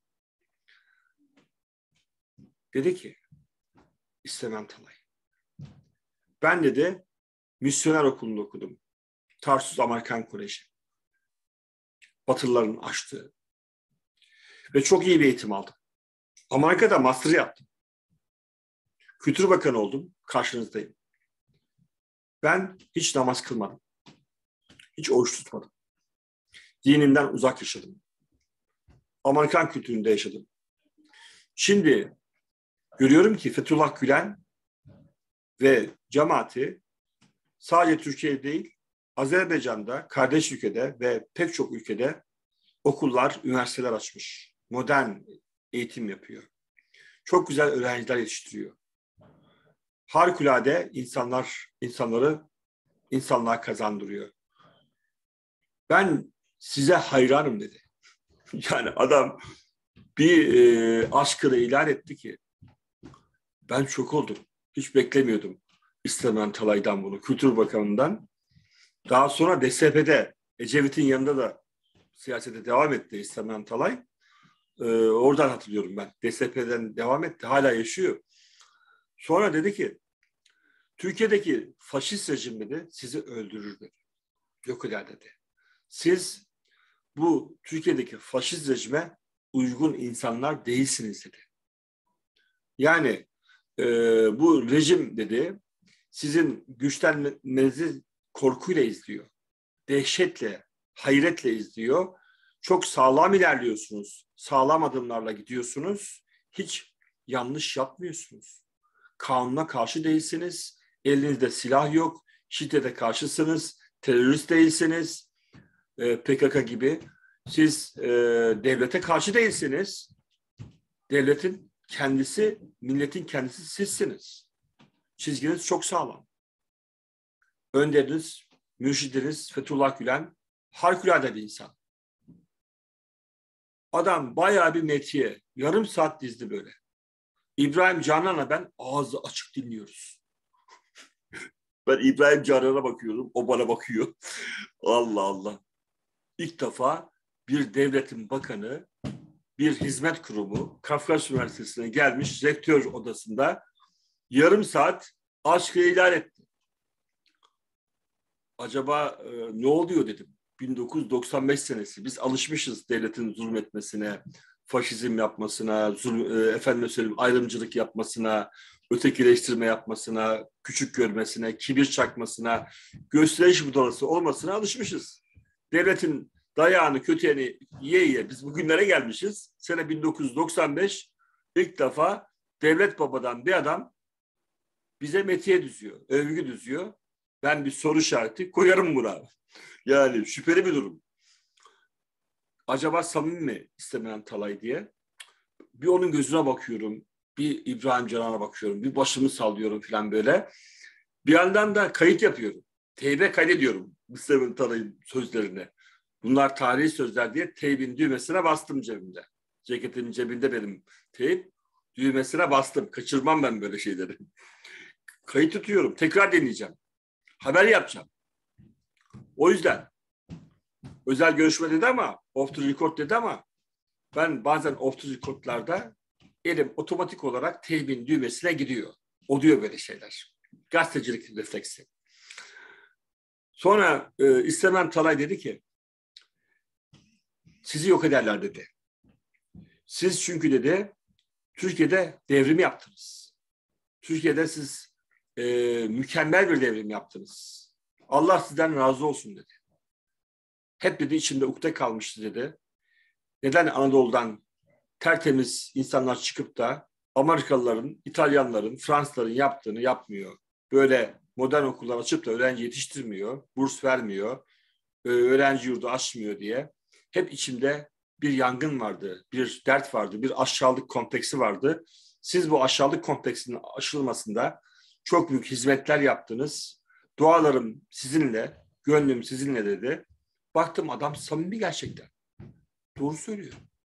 Dedi ki, İstemeyen Talay. Ben dedi, misyoner okulunda okudum. Tarsus Amerikan Koleji. Batılıların açtığı. Ve çok iyi bir eğitim aldım. Amerika'da master yaptım. Kültür Bakanı oldum. Karşınızdayım. Ben hiç namaz kılmadım. Hiç oruç tutmadım. Dinimden uzak yaşadım. Amerikan kültüründe yaşadım. Şimdi görüyorum ki Fethullah Gülen ve cemaati sadece Türkiye değil, Azerbaycan'da, kardeş ülkede ve pek çok ülkede okullar, üniversiteler açmış. Modern eğitim yapıyor. Çok güzel öğrenciler yetiştiriyor. Harikulade insanları insanlığa kazandırıyor. Ben size hayranım dedi. Yani adam bir aşkını ilan etti ki ben şok oldum. Hiç beklemiyordum İstemeyen Talay'dan bunu, Kültür Bakanı'ndan. Daha sonra DSP'de Ecevit'in yanında da siyasete devam etti İstemeyen Talay. Oradan hatırlıyorum ben. DSP'den devam etti. Hala yaşıyor. Sonra dedi ki Türkiye'deki faşist rejim dedi sizi öldürür dedi. Yok eder dedi. Siz bu Türkiye'deki faşist rejime uygun insanlar değilsiniz dedi. Yani bu rejim dedi sizin güçlenmenizi korkuyla izliyor. Dehşetle, hayretle izliyor. Çok sağlam ilerliyorsunuz. Sağlam adımlarla gidiyorsunuz. Hiç yanlış yapmıyorsunuz. Kanuna karşı değilsiniz. Elinizde silah yok. Şiddete karşısınız. Terörist değilsiniz. PKK gibi. Siz devlete karşı değilsiniz. Devletin kendisi, milletin kendisi sizsiniz. Çizginiz çok sağlam. Önderiniz, mürşidiniz Fethullah Gülen harikulade bir insan. Adam bayağı bir metiye, yarım saat dizdi böyle. İbrahim Canan'a ben ağzı açık dinliyoruz. Ben İbrahim Canan'a bakıyorum, o bana bakıyor. Allah Allah. İlk defa bir devletin bakanı, bir hizmet kurumu, Kafkas Üniversitesi'ne gelmiş rektör odasında yarım saat aşkı ilan etti. Acaba ne oluyor dedim. 1995 senesi. Biz alışmışız devletin zulmetmesine, faşizm yapmasına, efendime söyleyeyim ayrımcılık yapmasına, ötekileştirme yapmasına, küçük görmesine, kibir çakmasına, gösteriş budalası olmasına alışmışız. Devletin dayağını, kötüyeni yiye yiye biz bugünlere gelmişiz. Sene 1995 ilk defa devlet babadan bir adam bize metiye düzüyor, övgü düzüyor. Ben bir soru işareti koyarım buna. Yani şüpheli bir durum. Acaba samimi mi istemeyen Talay diye. Bir onun gözüne bakıyorum. Bir İbrahim Canan'a bakıyorum. Bir başımı sallıyorum falan böyle. Bir yandan da kayıt yapıyorum. Teybe kaydediyorum istemeyen Talay'ın sözlerini. Bunlar tarihi sözler diye teybin düğmesine bastım cebimde. Ceketimin cebinde benim teyp. Düğmesine bastım. Kaçırmam ben böyle şeyleri. Kayıt tutuyorum. Tekrar deneyeceğim. Haber yapacağım. O yüzden özel görüşme dedi ama off the record dedi ama ben bazen off the record'larda elim otomatik olarak teybin düğmesine gidiyor. Oluyor böyle şeyler. Gazetecilik refleksi. Sonra İstemen Talay dedi ki sizi yok ederler dedi. Siz çünkü dedi Türkiye'de devrim yaptınız. Türkiye'de siz mükemmel bir devrim yaptınız. Allah sizden razı olsun dedi. Hep dedi içimde ukde kalmıştı dedi. Neden Anadolu'dan tertemiz insanlar çıkıp da Amerikalıların, İtalyanların, Fransızların yaptığını yapmıyor. Böyle modern okullar açıp da öğrenci yetiştirmiyor, burs vermiyor, öğrenci yurdu açmıyor diye. Hep içimde bir yangın vardı, bir dert vardı, bir aşağılık kompleksi vardı. Siz bu aşağılık kompleksinin aşılmasında çok büyük hizmetler yaptınız. Dualarım sizinle, gönlüm sizinle dedi. Baktım adam samimi gerçekten. Doğru söylüyor.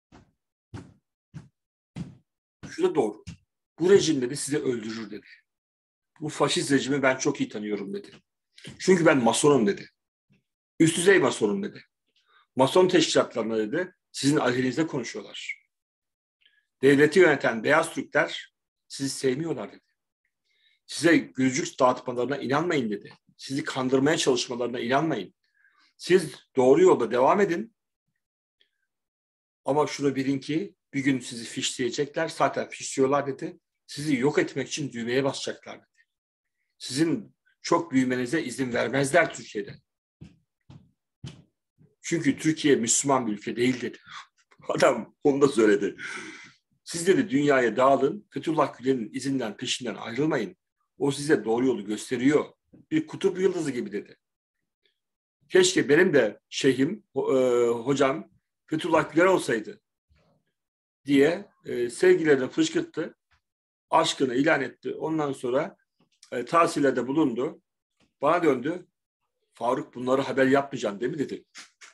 Şu da doğru. Bu rejim dedi sizi öldürür dedi. Bu faşist rejimi ben çok iyi tanıyorum dedi. Çünkü ben masonum dedi. Üst düzey masonum dedi. Mason teşkilatlarına dedi sizin aleyhinizde konuşuyorlar. Devleti yöneten beyaz Türkler sizi sevmiyorlar dedi. Size gülücük dağıtmalarına inanmayın dedi. Sizi kandırmaya çalışmalarına inanmayın. Siz doğru yolda devam edin. Ama şunu bilin ki bir gün sizi fişleyecekler. Zaten fişliyorlar dedi. Sizi yok etmek için düğmeye basacaklar dedi. Sizin çok büyümenize izin vermezler Türkiye'de. Çünkü Türkiye Müslüman bir ülke değil dedi. Adam onu da söyledi. Siz dedi dünyaya dağılın. Fethullah Gülen'in izinden peşinden ayrılmayın. O size doğru yolu gösteriyor. Bir kutup yıldızı gibi dedi. Keşke benim de şeyhim, hocam Fethullah Gülen olsaydı diye sevgilerine fışkırttı. Aşkını ilan etti. Ondan sonra tavsiyelerde bulundu. Bana döndü. Faruk bunları haber yapmayacaksın değil mi dedi.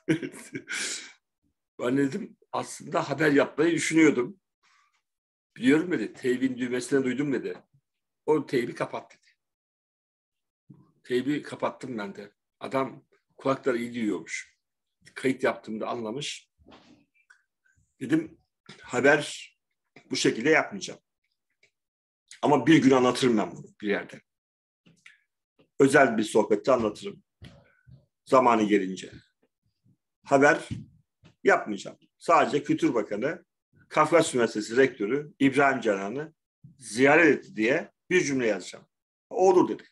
Ben dedim aslında haber yapmayı düşünüyordum. Biliyorum dedi. Teybin düğmesine duydum dedi. O teybi kapat dedi. Teybi kapattım ben de. Adam kulakları iyi duyuyormuş. Kayıt yaptığımda anlamış. Dedim haber bu şekilde yapmayacağım. Ama bir gün anlatırım ben bunu bir yerde. Özel bir sohbette anlatırım. Zamanı gelince. Haber yapmayacağım. Sadece Kültür Bakanı, Kafkas Üniversitesi Rektörü İbrahim Canan'ı ziyaret etti diye bir cümle yazacağım. Olur dedi.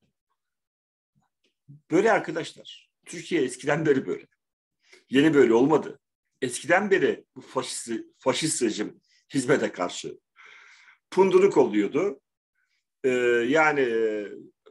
Böyle arkadaşlar. Türkiye eskiden beri böyle. Yeni böyle olmadı. Eskiden beri bu faşist rejim hizmete karşı pundunu kolluyordu. Yani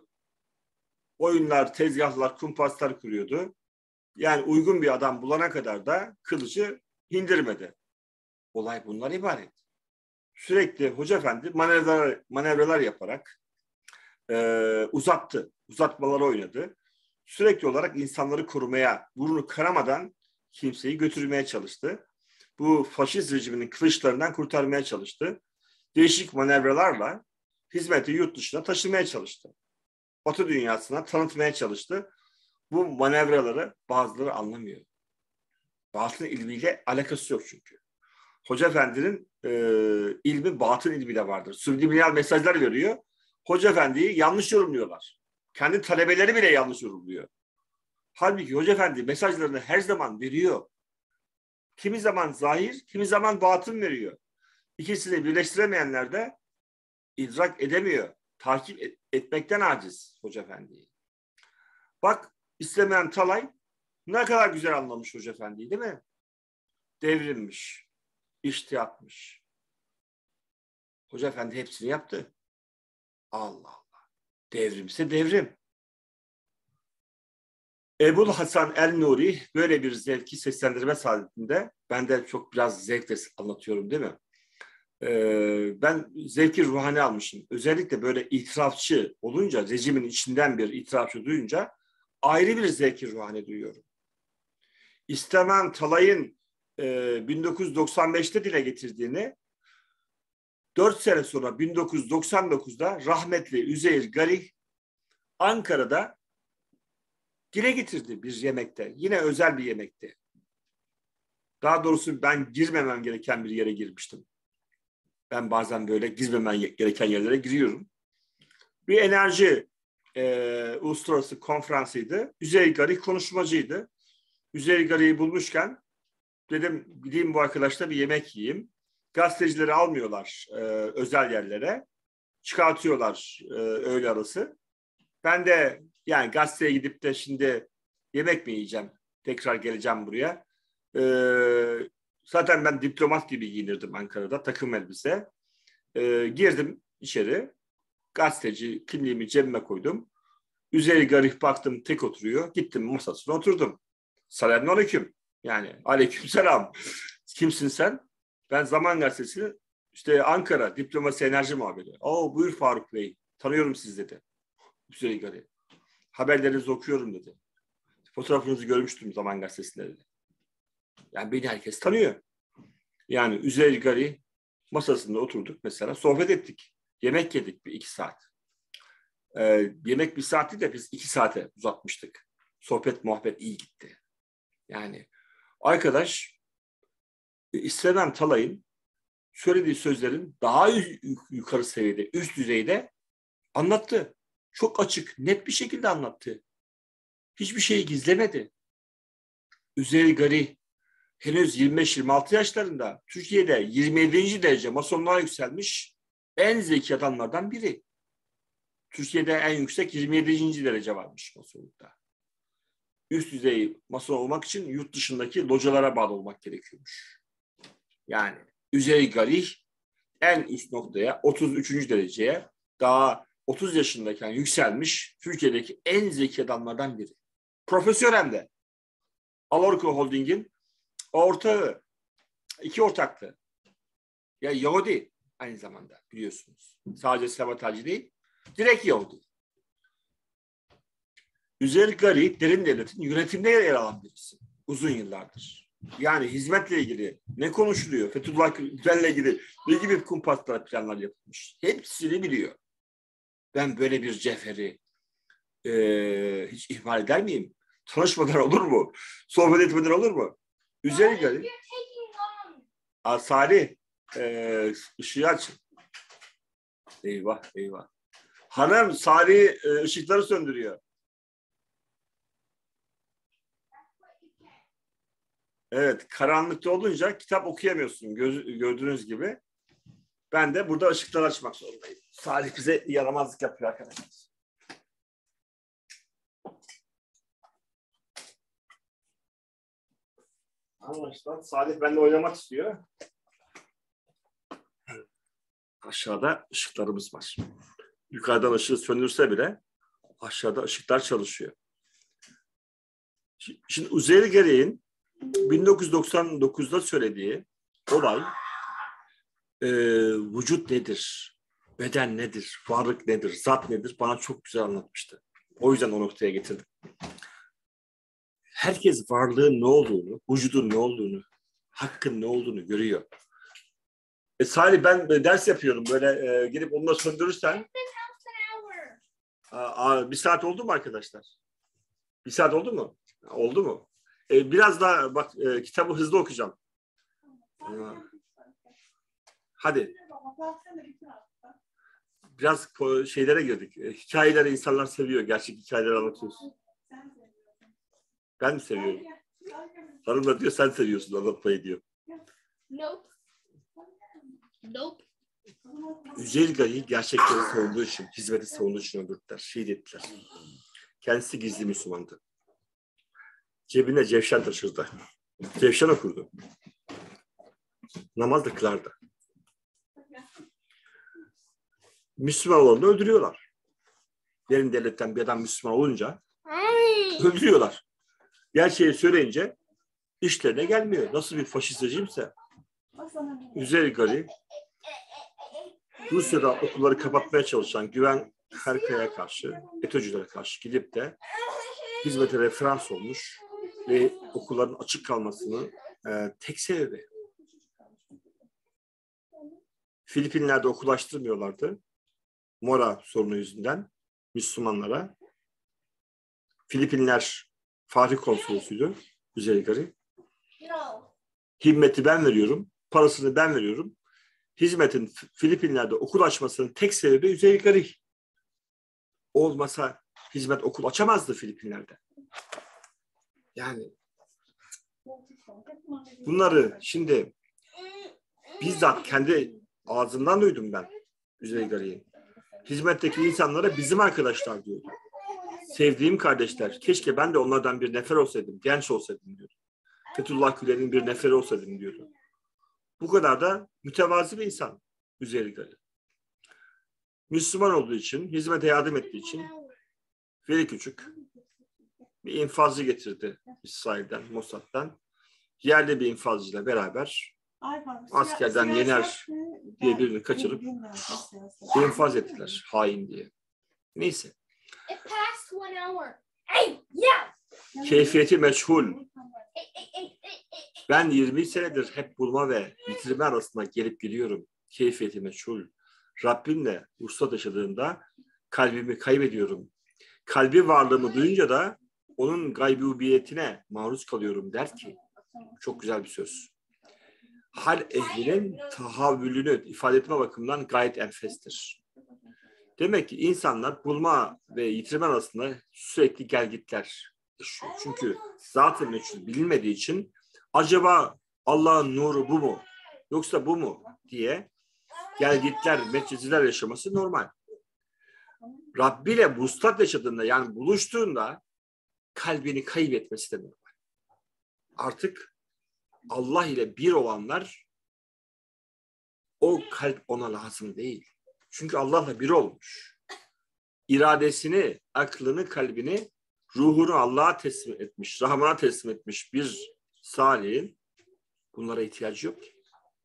oyunlar, tezgahlar, kumpaslar kuruyordu. Yani uygun bir adam bulana kadar da kılıcı indirmedi. Olay bundan ibaret. Sürekli Hoca Efendi manevralar yaparak uzattı. Uzatmaları oynadı. Sürekli olarak insanları korumaya, burnu karamadan kimseyi götürmeye çalıştı. Bu faşist rejiminin kılıçlarından kurtarmaya çalıştı. Değişik manevralarla hizmeti yurt dışına taşımaya çalıştı. Batı dünyasına tanıtmaya çalıştı. Bu manevraları bazıları anlamıyor. Batın ilmiyle alakası yok çünkü. Hoca Efendi'nin ilmi batın ilmiyle vardır. Subliminal mesajlar veriyor. Hoca Efendi'yi yanlış yorumluyorlar. Kendi talebeleri bile yanlış yorumluyor. Halbuki Hoca Efendi mesajlarını her zaman veriyor. Kimi zaman zahir, kimi zaman batın veriyor. İkisini birleştiremeyenler de idrak edemiyor. Takip etmekten aciz Hoca Efendi'yi. Bak İstemeyen Talay ne kadar güzel anlamış Hoca Efendi'yi değil mi? Devrimmiş, iştihatmış. Hoca Efendi hepsini yaptı. Allah Allah. Devrimse devrim. Ebul Hasan el-Nuri böyle bir zevki seslendirme saadetinde, ben de çok biraz zevkle anlatıyorum değil mi? Ben zevki ruhani almışım. Özellikle böyle itirafçı olunca, rejimin içinden bir itirafçı duyunca ayrı bir zevki ruhani duyuyorum. İstemen Talay'ın 1995'te dile getirdiğini 4 sene sonra 1999'da rahmetli Üzeyir Garih Ankara'da dile getirdi bir yemekte. Yine özel bir yemekti. Daha doğrusu ben girmemem gereken bir yere girmiştim. Ben bazen böyle girmemem gereken yerlere giriyorum. Bir enerji uluslararası konferansıydı. Üzeyir Garih konuşmacıydı. Üzeyir Garih'i bulmuşken dedim gideyim bu arkadaşla bir yemek yiyeyim. Gazetecileri almıyorlar özel yerlere. Çıkartıyorlar öğle arası. Ben de yani gazeteye gidip de şimdi yemek mi yiyeceğim? Tekrar geleceğim buraya. Zaten ben diplomat gibi giyinirdim Ankara'da. Takım elbise. Girdim içeri. Gazeteci kimliğimi cebime koydum. Üzeri garip baktım tek oturuyor. Gittim masasına oturdum. Selamünaleyküm. Yani aleykümselam. Kimsin sen? Ben Zaman Gazetesi işte Ankara Diplomasi Enerji Muhabiri. Oo buyur Faruk Bey. Tanıyorum sizi dedi. Üzeri garip. Haberlerinizi okuyorum dedi. Fotoğrafınızı görmüştüm Zaman Gazetesi'nde dedi. Yani beni herkes tanıyor. Yani Üzeri Gari masasında oturduk mesela, sohbet ettik. Yemek yedik bir 2 saat. Yemek 1 saatti de biz 2 saate uzatmıştık. Sohbet muhabbet iyi gitti. Yani arkadaş İstemem Talay'ın söylediği sözlerin daha yukarı seviyede, üst düzeyde anlattı. Çok açık, net bir şekilde anlattı. Hiçbir şeyi gizlemedi. Üzeri Gari henüz 25-26 yaşlarında Türkiye'de 27. derece masonluğa yükselmiş en zeki adamlardan biri. Türkiye'de en yüksek 27. derece varmış masonlukta. Üst düzey mason olmak için yurt dışındaki localara bağlı olmak gerekiyormuş. Yani Üzeyir Garih en üst noktaya 33. dereceye daha 30 yaşındayken yükselmiş Türkiye'deki en zeki adamlardan biri. Profesör hem de. Alorco Holding'in ortağı. 2 ortaktı. Ya Yahudi aynı zamanda biliyorsunuz. Sadece sabotajcı değil, direkt Yahudi. Üzeyir Garip derin devletin yönetimde yer alan birisi. Uzun yıllardır. Yani hizmetle ilgili ne konuşuluyor? Fethullah Gülen'le ilgili ne gibi kumpaslar, planlar yapılmış? Hepsini biliyor. Ben böyle bir cevheri hiç ihmal eder miyim? Tanışmadan olur mu? Sohbet etmeden olur mu? Üzeyir Garip. Salih, ışığı aç. Eyvah, eyvah. Hanım, Salih ışıkları söndürüyor. Evet, karanlıkta olunca kitap okuyamıyorsun gördüğünüz gibi. Ben de burada ışıkları açmak zorundayım. Salih bize yaramazlık yapıyor arkadaşlar. Arkadaşlar, Salih benimle oynamak istiyor. Aşağıda ışıklarımız var. Yukarıdan ışığı söndürse bile Aşağıda ışıklar çalışıyor. Şimdi Uzeyr Gereğin 1999'da söylediği olay vücut nedir, beden nedir, varlık nedir, zat nedir bana çok güzel anlatmıştı. O yüzden o noktaya getirdim. Herkes varlığın ne olduğunu, vücudun ne olduğunu, hakkın ne olduğunu görüyor. Salih ben ders yapıyorum. Böyle gidip onunla söndürürsen. Bir saat oldu mu arkadaşlar? Bir saat oldu mu? Oldu mu? Biraz daha bak kitabı hızlı okuyacağım. Hadi. Biraz şeylere girdik. Hikayeleri insanlar seviyor. Gerçek hikayeleri anlatıyorsun. Ben mi seviyorum? Hanım da diyor sen seviyorsun anlatmayı diyor. Nope. Nope. Üzeyir Gari'yi gerçekleri savunduğu için, hizmeti savunduğu için öldürdüler. Şehit ettiler. Kendisi gizli Müslümandı. Cebine cevşen taşırdı. Cevşen okurdu. Namaz da kılardı. Müslüman olanı öldürüyorlar. Derin devletten bir adam Müslüman olunca öldürüyorlar. Gerçeği söyleyince işlerine gelmiyor. Nasıl bir faşist rejimse. Üzeyir Gari Rusya'da okulları kapatmaya çalışan Güven Herkaya'ya karşı, FETÖ'cülere karşı gidip de hizmete referans olmuş ve okulların açık kalmasının tek sebebi. Filipinler'de okul açtırmıyorlardı. Mora sorunu yüzünden Müslümanlara. Filipinler Fahri Konsolosuydu Üzeyir Gari. Himmeti ben veriyorum, parasını ben veriyorum. Hizmetin Filipinler'de okul açmasının tek sebebi Üzeyir Gari. Olmasa hizmet okul açamazdı Filipinler'de. Yani bunları şimdi bizzat kendi ağzından duydum ben Üzeyir Gari'yi. Hizmetteki insanlara bizim arkadaşlar diyordu. Sevdiğim kardeşler. Keşke ben de onlardan bir nefer olsaydım, genç olsaydım diyordu. Fethullah Gülen'in bir neferi olsaydım diyordu. Bu kadar da mütevazi bir insan Üzeyir Gari. Müslüman olduğu için, hizmete yardım ettiği için Veli Küçük bir infazcı getirdi İsrail'den, Mossad'dan. Yerli bir infazcıyla beraber askerden Yener diye birini kaçırıp infaz ettiler hain diye. Neyse. Keyfiyeti meçhul. Ben 20 senedir hep bulma ve yitirme arasında gelip gidiyorum. Keyfiyeti meçhul. Rabbimle usta yaşadığımda kalbimi kaybediyorum. Kalbi varlığımı duyunca da onun gaybubiyetine maruz kalıyorum der ki. Çok güzel bir söz. Hal ehlinin tahavvülünü ifade etme bakımından gayet enfestir. Demek ki insanlar bulma ve yitirme arasında sürekli gelgitler yaşıyor. Çünkü zaten meçhul bilinmediği için acaba Allah'ın nuru bu mu? Yoksa bu mu? Diye gelgitler, metciziler yaşaması normal. Rabbi ile vuslat yaşadığında yani buluştuğunda kalbini kaybetmesi de normal. Artık Allah ile bir olanlar o kalp ona lazım değil. Çünkü Allah'la bir olmuş. İradesini, aklını, kalbini, ruhunu Allah'a teslim etmiş, Rahman'a teslim etmiş bir salihin bunlara ihtiyacı yok ki.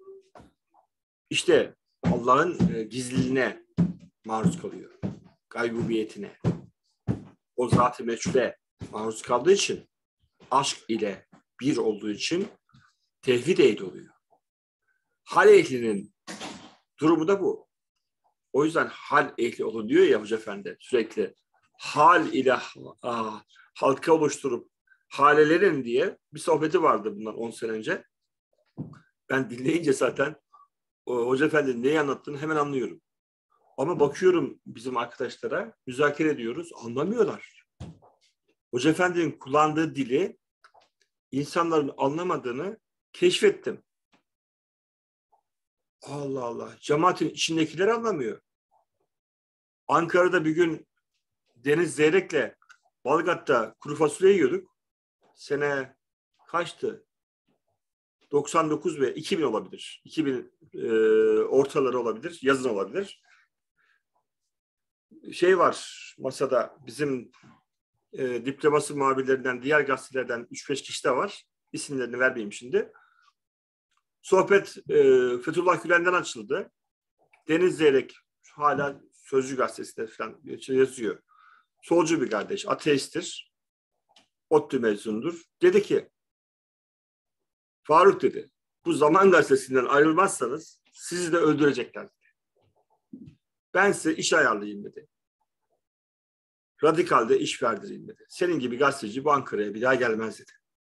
İşte Allah'ın gizliliğine maruz kalıyor. Gaybubiyetine. O zat-ı meçhule maruz kaldığı için aşk ile bir olduğu için tevhid ehli oluyor. Hal ehlinin durumu da bu. O yüzden hal ehli olun diyor ya Hoca Efendi sürekli. Hal ile halka oluşturup halelerin diye bir sohbeti vardı bundan 10 sene önce. Ben dinleyince zaten Hoca Efendi'nin neyi anlattığını hemen anlıyorum. Ama bakıyorum bizim arkadaşlara, müzakere ediyoruz, anlamıyorlar. Hoca Efendi'nin kullandığı dili insanların anlamadığını keşfettim. Allah Allah, cemaatin içindekiler anlamıyor. Ankara'da bir gün Deniz Zeyrek'le Balgat'ta kuru fasulye yiyorduk. Sene kaçtı? 99 ve 2000 olabilir. 2000 ortaları olabilir, yazın olabilir. şey var masada, bizim diploması muhabirlerinden, diğer gazetelerden 3-5 kişi de var. İsimlerini vermeyeyim şimdi. Sohbet Fethullah Gülen'den açıldı. Deniz Zeyrek hala Sözcü gazetesinde falan yazıyor. Solcu bir kardeş, ateisttir. ODTÜ mezunudur. Dedi ki, Faruk dedi, bu Zaman Gazetesi'nden ayrılmazsanız sizi de öldürecekler. Ben size iş ayarlayayım dedi. Radikal'de iş verdireyim dedi. Senin gibi gazeteci bu Ankara'ya bir daha gelmez dedi.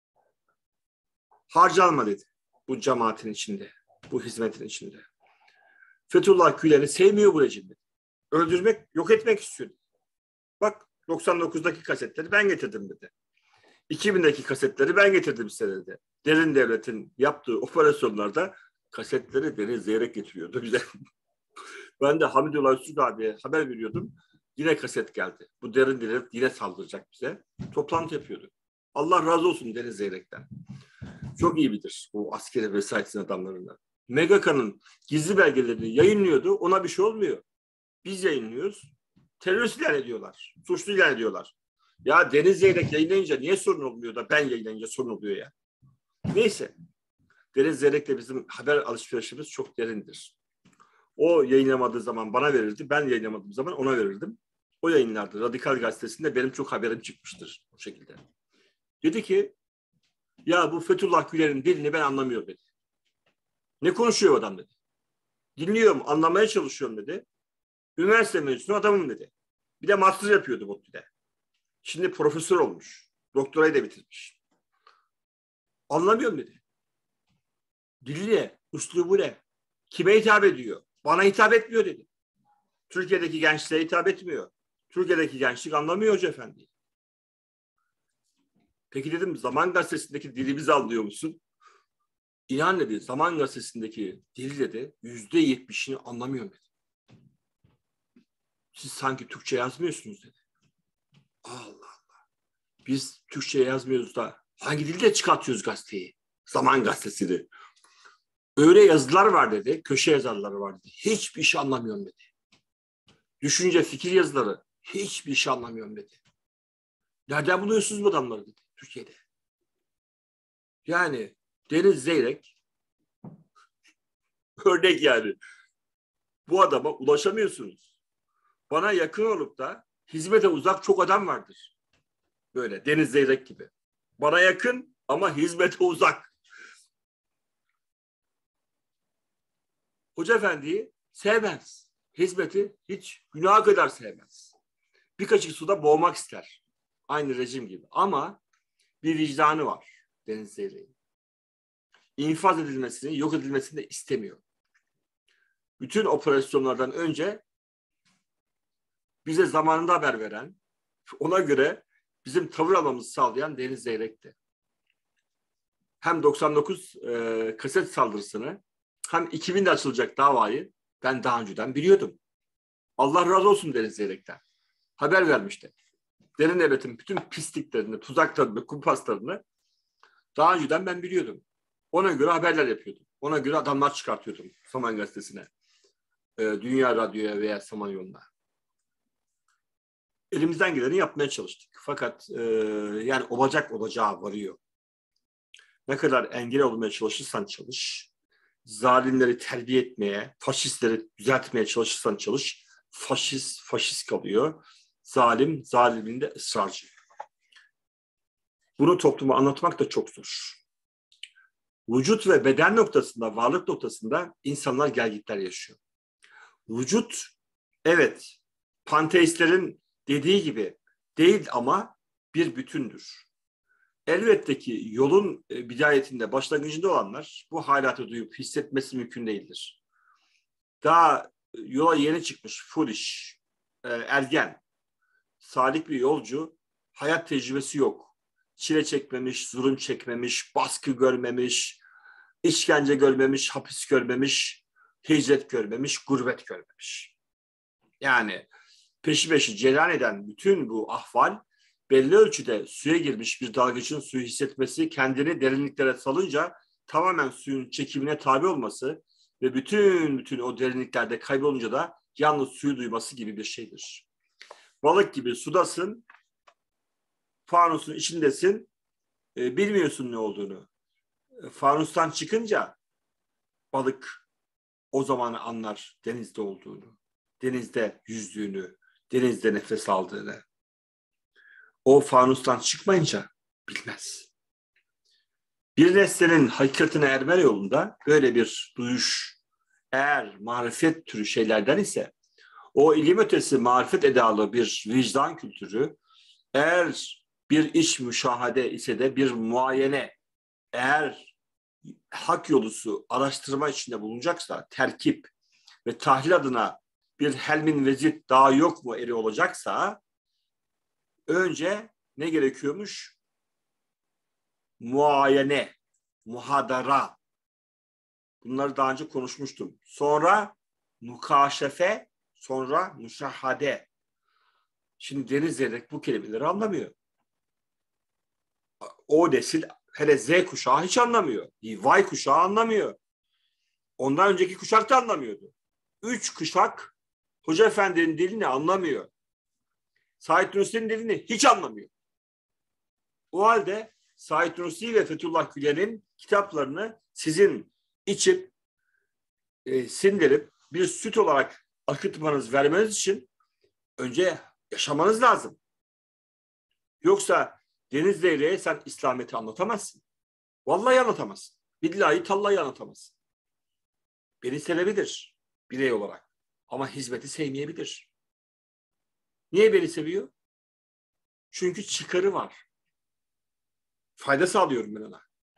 Harcanma dedi bu cemaatin içinde, bu hizmetin içinde. Fethullah Gülen'i sevmiyor bu rejim dedi. Öldürmek, yok etmek istiyor. Bak 99'daki kasetleri ben getirdim dedi. 2000'deki kasetleri ben getirdim size dedi. Derin devletin yaptığı operasyonlarda kasetleri Deniz Zeyrek getiriyordu bize. Ben de Hamidullah Üstün abiye haber veriyordum. Yine kaset geldi. Bu derin devlet yine saldıracak bize. Toplantı yapıyordu. Allah razı olsun Deniz Zeyrek'ten. Çok iyi bilir bu askeri vesayetin adamlarından. MGK'nın gizli belgelerini yayınlıyordu. Ona bir şey olmuyor. Biz yayınlıyoruz. Terörist ilan ediyorlar. Suçlu ilan ediyorlar. Ya Deniz Zeyrek yayınlayınca niye sorun olmuyor da ben yayınlayınca sorun oluyor ya. Neyse. Deniz Zeyrek'le bizim haber alışverişimiz çok derindir. O yayınlamadığı zaman bana verirdi. Ben yayınlamadığım zaman ona verirdim. O yayınlardı. Radikal Gazetesi'nde benim çok haberim çıkmıştır bu şekilde. Dedi ki ya bu Fethullah Gülen'in dilini ben anlamıyorum dedi. Ne konuşuyor adam dedi. Dinliyorum, anlamaya çalışıyorum dedi. Üniversite mezunu adamım dedi. Bir de master yapıyordu ODTÜ'de. Şimdi profesör olmuş. Doktorayı da bitirmiş. Anlamıyorum dedi. Dili ne? Üslubu ne? Kime hitap ediyor? Bana hitap etmiyor dedi. Türkiye'deki gençliğe hitap etmiyor. Türkiye'deki gençlik anlamıyor Hoca Efendi. Peki dedim Zaman Gazetesi'ndeki dilimizi anlıyor musun? İnan dedi Zaman Gazetesi'ndeki dili dedi %70'ini anlamıyorum dedi. Siz sanki Türkçe yazmıyorsunuz dedi. Allah Allah. Biz Türkçe yazmıyoruz da hangi dilde çıkartıyoruz gazeteyi? Zaman Gazetesi'ni. Öyle yazılar var dedi. Köşe yazarları var dedi. Hiçbir şey anlamıyorum dedi. Düşünce, fikir yazıları. Hiçbir şey anlamıyorum dedi. Nereden buluyorsunuz bu adamları dedi Türkiye'de. Yani Deniz Zeyrek örnek yani. Bu adama ulaşamıyorsunuz. Bana yakın olup da hizmete uzak çok adam vardır. Böyle Deniz Zeyrek gibi. Bana yakın ama hizmete uzak. Hoca Efendi'yi sevmez. Hizmeti hiç günaha kadar sevmez. Bir kaşık suda boğmak ister. Aynı rejim gibi. Ama bir vicdanı var Deniz Zeyrek'in. İnfaz edilmesini, yok edilmesini de istemiyor. Bütün operasyonlardan önce bize zamanında haber veren, ona göre bizim tavır almamızı sağlayan Deniz Zeyrek'ti. Hem 99 kaset saldırısını hem 2000'de açılacak davayı ben daha önceden biliyordum. Allah razı olsun Deniz Zeyrek'ten. Haber vermişti. Derin devletin bütün pisliklerini, tuzaklarını, kumpaslarını daha önceden ben biliyordum. Ona göre haberler yapıyordum. Ona göre adamlar çıkartıyordum Saman Gazetesi'ne. Dünya Radyo'ya veya Samanyolu'na. Elimizden geleni yapmaya çalıştık. Fakat yani olacağı varıyor. Ne kadar engel olmaya çalışırsan çalış, zalimleri terbiye etmeye, faşistleri düzeltmeye çalışırsan çalış, faşist kalıyor. Zalim, zaliminde ısrarcı. Bunu topluma anlatmak da çok zor. Vücut ve beden noktasında, varlık noktasında insanlar gelgitler yaşıyor. Vücut, evet, panteistlerin dediği gibi değil ama bir bütündür. Elbette ki yolun bidayetinde, başlangıcında olanlar bu halatı duyup hissetmesi mümkün değildir. Daha yola yeni çıkmış, foolish, ergen, salik bir yolcu, hayat tecrübesi yok. Çile çekmemiş, zulüm çekmemiş, baskı görmemiş, işkence görmemiş, hapis görmemiş, hicret görmemiş, gurbet görmemiş. Yani peşi peşi cereyan eden bütün bu ahval belli ölçüde suya girmiş bir dalgıçın suyu hissetmesi, kendini derinliklere salınca tamamen suyun çekimine tabi olması ve bütün o derinliklerde kaybolunca da yalnız suyu duyması gibi bir şeydir. Balık gibi sudasın, fanusun içindesin, bilmiyorsun ne olduğunu. Fanustan çıkınca balık o zaman anlar denizde olduğunu, denizde yüzdüğünü, denizde nefes aldığını. O fanustan çıkmayınca bilmez. Bir nesnenin hakikatine erme yolunda böyle bir duyuş, eğer marifet türü şeylerden ise, o ilim ötesi marifet edalı bir vicdan kültürü, eğer bir iç müşahede ise de bir muayene, eğer hak yolusu araştırma içinde bulunacaksa, terkip ve tahlil adına bir helmin vezit daha yok mu eri olacaksa, önce ne gerekiyormuş? Muayene, muhadara. Bunları daha önce konuşmuştum. Sonra mukaşefe, sonra müşahade. Şimdi Deniz Zeyrek bu kelimeleri anlamıyor. O nesil, hele Z kuşağı hiç anlamıyor. Y kuşağı anlamıyor. Ondan önceki kuşak da anlamıyordu. 3 kuşak Hoca Efendi'nin dilini anlamıyor. Said Nursi'nin dilini hiç anlamıyor. O halde Said Nursi ve Fethullah Gülen'in kitaplarını sizin içip, sindirip bir süt olarak akıtmanız, vermeniz için önce yaşamanız lazım. Yoksa Deniz Zeyrek'e sen İslamiyet'i anlatamazsın. Vallahi anlatamazsın. Billahi tallahi anlatamazsın. Beni sevebilir birey olarak. Ama hizmeti sevmeyebilir. Niye beni seviyor? Çünkü çıkarı var. Fayda sağlıyorum ben ona.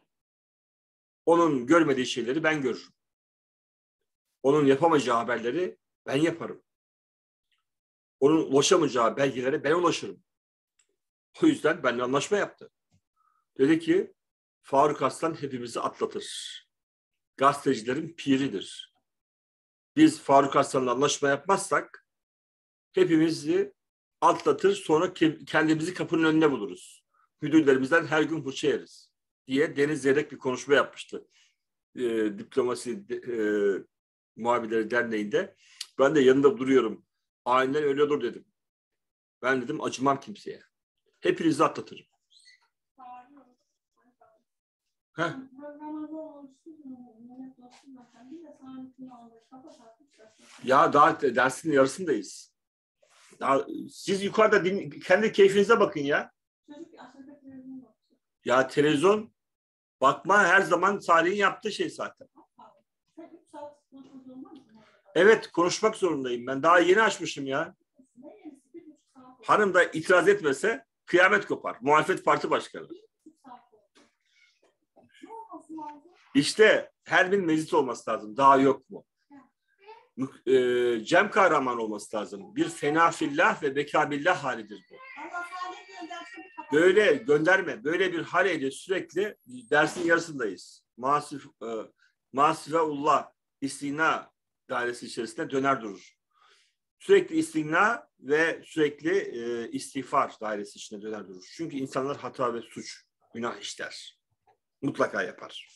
Onun görmediği şeyleri ben görürüm. Onun yapamayacağı haberleri ben yaparım. Onun ulaşamayacağı belgelere ben ulaşırım. O yüzden benimle anlaşma yaptı. Dedi ki Faruk Aslan hepimizi atlatır. Gazetecilerin piridir. Biz Faruk Aslan'la anlaşma yapmazsak hepimizi atlatır, sonra kendimizi kapının önünde buluruz. Müdürlerimizden her gün fırça yeriz diye Deniz Zeyrek bir konuşma yapmıştı. Diplomasi Muhabirleri Derneği'nde. Ben de yanında duruyorum. Aynen öyle olur dedim. Ben dedim acımam kimseye. Hepinizi atlatırım. Heh. Ya daha dersin yarısındayız. Daha, siz yukarıda kendi keyfinize bakın ya. Ya televizyon bakma her zaman Salih'in yaptığı şey zaten. Evet, konuşmak zorundayım. Ben daha yeni açmışım ya. Hanım da itiraz etmese kıyamet kopar. Muhalefet Parti Başkanı. İşte her bir mezit olması lazım. Daha yok mu? Cem kahraman olması lazım. Bir fena fillah ve bekabillah halidir bu. Böyle gönderme. Böyle bir haleyle sürekli dersin yarısındayız. Masifeullah istina dairesi içerisinde döner durur. Sürekli istina ve sürekli istiğfar dairesi içinde döner durur. Çünkü insanlar hata ve suç, günah işler. Mutlaka yapar.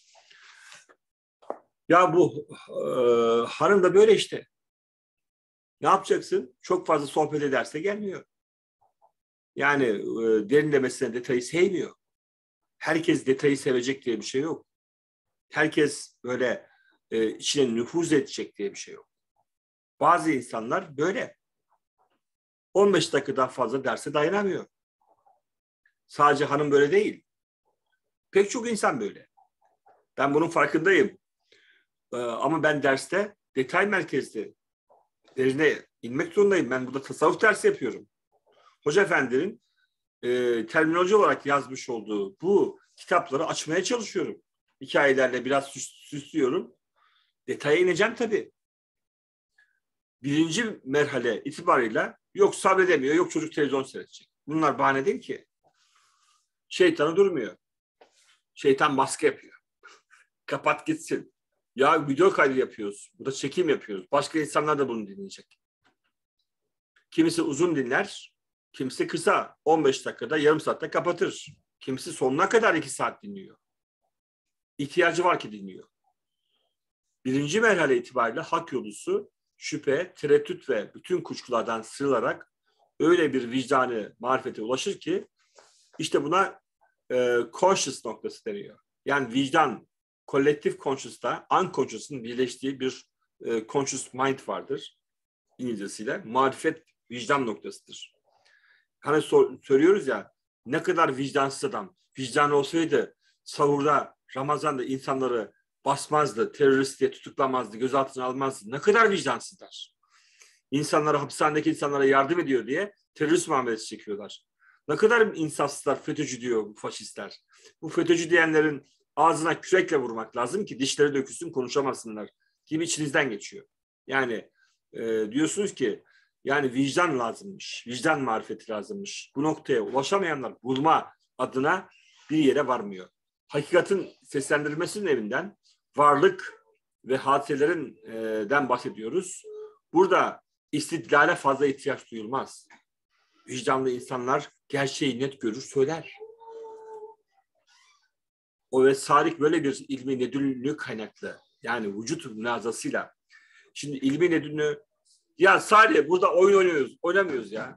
Ya bu hanım da böyle işte. Ne yapacaksın? Çok fazla sohbet ederse gelmiyor. Yani derinlemesine detayı sevmiyor. Herkes detayı sevecek diye bir şey yok. Herkes böyle içine nüfuz edecek diye bir şey yok. Bazı insanlar böyle. 15 dakikadan fazla derse dayanamıyor. Sadece hanım böyle değil. Pek çok insan böyle. Ben bunun farkındayım. Ama ben derste detay merkezli derine inmek zorundayım. Ben burada tasavvuf dersi yapıyorum. Hoca Efendi'nin terminoloji olarak yazmış olduğu bu kitapları açmaya çalışıyorum. Hikayelerle biraz süslüyorum. Detaya ineceğim tabii. Birinci merhale itibariyle yok sabredemiyor, yok çocuk televizyon seyredecek. Bunlar bahane değil ki. Şeytanı durmuyor. Şeytan baskı yapıyor. Kapat gitsin. Ya video kaydı yapıyoruz. Burada çekim yapıyoruz. Başka insanlar da bunu dinleyecek. Kimisi uzun dinler, kimisi kısa. 15 dakikada, yarım saatte kapatır. Kimisi sonuna kadar 2 saat dinliyor. İhtiyacı var ki dinliyor. Birinci merhale itibariyle hak yolusu şüphe, tereddüt ve bütün kuşkulardan sıyrılarak öyle bir vicdanı marifete ulaşır ki işte buna conscious noktası deniyor. Yani vicdan, kolektif conscious'ta unconscious'ın birleştiği bir conscious mind vardır İngilizcesiyle. Marifet vicdan noktasıdır. Hani söylüyoruz ya, ne kadar vicdansız adam. Vicdan olsaydı sahurda, Ramazan'da insanları basmazdı, terörist diye tutuklamazdı, gözaltına almazdı. Ne kadar vicdansızlar. İnsanlara, hapishanedeki insanlara yardım ediyor diye terörist muamelesi çekiyorlar. Ne kadar insafsızlar, FETÖ'cü diyor bu faşistler. Bu FETÖ'cü diyenlerin ağzına kürekle vurmak lazım ki dişleri dökülsün, konuşamasınlar gibi içinizden geçiyor. Yani diyorsunuz ki yani vicdan lazımmış, vicdan marifeti lazımmış. Bu noktaya ulaşamayanlar bulma adına bir yere varmıyor. Hakikatin seslendirilmesinin evinden varlık ve hadiselerin bahsediyoruz. Burada istidlale fazla ihtiyaç duyulmaz. Vicdanlı insanlar gerçeği net görür, söyler. O ve Sarik böyle bir ilmi nedünlü kaynaklı. Yani vücut münazasıyla. Şimdi ilmi nedünlü ya Salih burada oyun oynamıyoruz ya.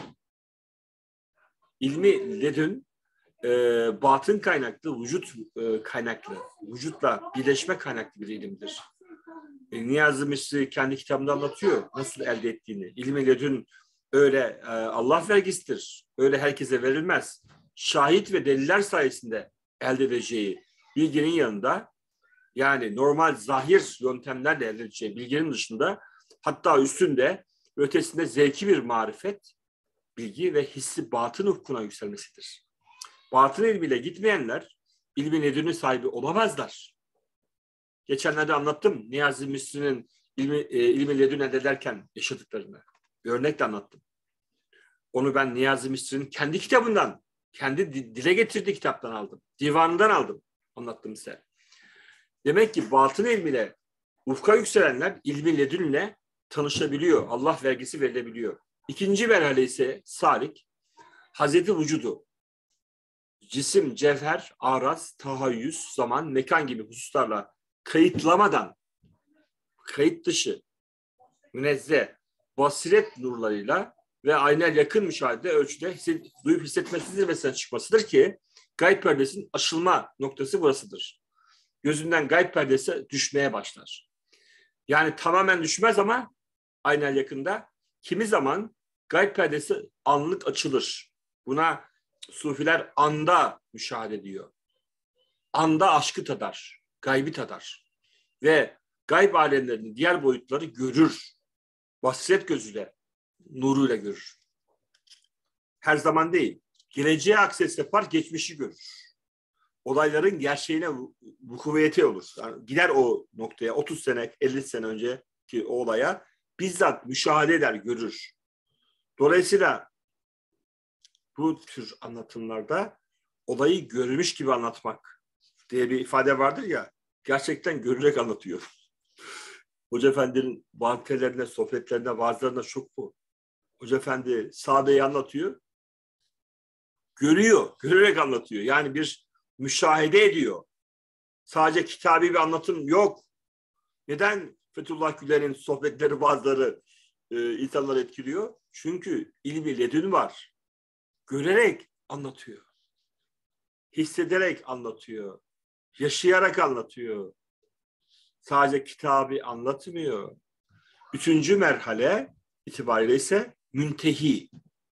İlmi ledün batın kaynaklı, vücut kaynaklı, vücutla birleşme kaynaklı bir ilimdir. Niyazi Misri kendi kitabında anlatıyor nasıl elde ettiğini. İlmi ledün öyle Allah vergisidir. Öyle herkese verilmez. Şahit ve deliller sayesinde elde edeceği bilginin yanında yani normal zahir yöntemlerle elde edeceği bilginin dışında hatta üstünde ötesinde zevki bir marifet, bilgi ve hissi batın ufkuna yükselmesidir. Batın ilmiyle gitmeyenler ilmin edini sahibi olamazlar. Geçenlerde anlattım Niyazi Misri'nin ilmi ledün elde ederken yaşadıklarını. Bir örnekle anlattım. Onu ben Niyazi Misri'nin kendi kitabından, kendi dile getirdiği kitaptan aldım. Divanından aldım. Anlattım size. Demek ki batın ilmiyle ufka yükselenler ilmi ledünle tanışabiliyor. Allah vergisi verilebiliyor. İkinci merhale ise salik, Hazreti vücudu, cisim, cevher, araz, tahayyüz, zaman, mekan gibi hususlarla kayıtlamadan, kayıt dışı, münezzeh, basiret nurlarıyla ve aynen yakın müşahede ölçüde duyup hissetmesi zirvesine çıkmasıdır ki gayb perdesinin aşılma noktası burasıdır. Gözünden gayb perdesi düşmeye başlar. Yani tamamen düşmez ama aynen yakında kimi zaman gayb perdesi anlık açılır. Buna sufiler anda müşahede ediyor. Anda aşkı tadar, gaybi tadar. Ve gayb alemlerinin diğer boyutları görür. Basiret gözüyle, nuruyla görür. Her zaman değil. Geleceğe akses yapar, geçmişi görür. Olayların gerçeğine vukuiyeti olur. Yani gider o noktaya 30 sene, 50 sene önceki o olaya bizzat müşahede eder, görür. Dolayısıyla bu tür anlatımlarda olayı görmüş gibi anlatmak diye bir ifade vardır ya, gerçekten görerek anlatıyor. Hoca Efendi'nin bankelerine, sohbetlerine, vaazlarına çok bu. Hoca Efendi sahabeyi anlatıyor, görüyor, görerek anlatıyor. Yani bir müşahede ediyor. Sadece kitabi bir anlatım yok. Neden Fethullah Gülen'in sohbetleri, vaazları insanları etkiliyor? Çünkü ilmi ledün var. Görerek anlatıyor. Hissederek anlatıyor. Yaşayarak anlatıyor. Sadece kitabı anlatmıyor. Üçüncü merhale itibariyle ise müntehi,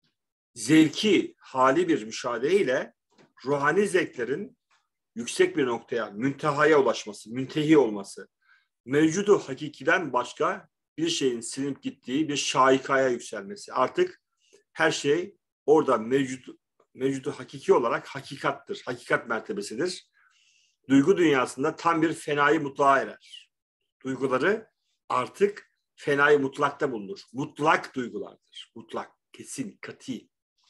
zevki, hali bir müşahedeyle ruhani zevklerin yüksek bir noktaya, müntehaya ulaşması, müntehi olması, mevcudu hakikiden başka bir şeyin silinip gittiği bir şahikaya yükselmesi. Artık her şey orada mevcudu hakiki olarak hakikattır, hakikat mertebesidir. Duygu dünyasında tam bir fenayı mutlağa erer. Duyguları artık fenayı mutlakta bulunur. Mutlak duygulardır. Mutlak, kesin, kati.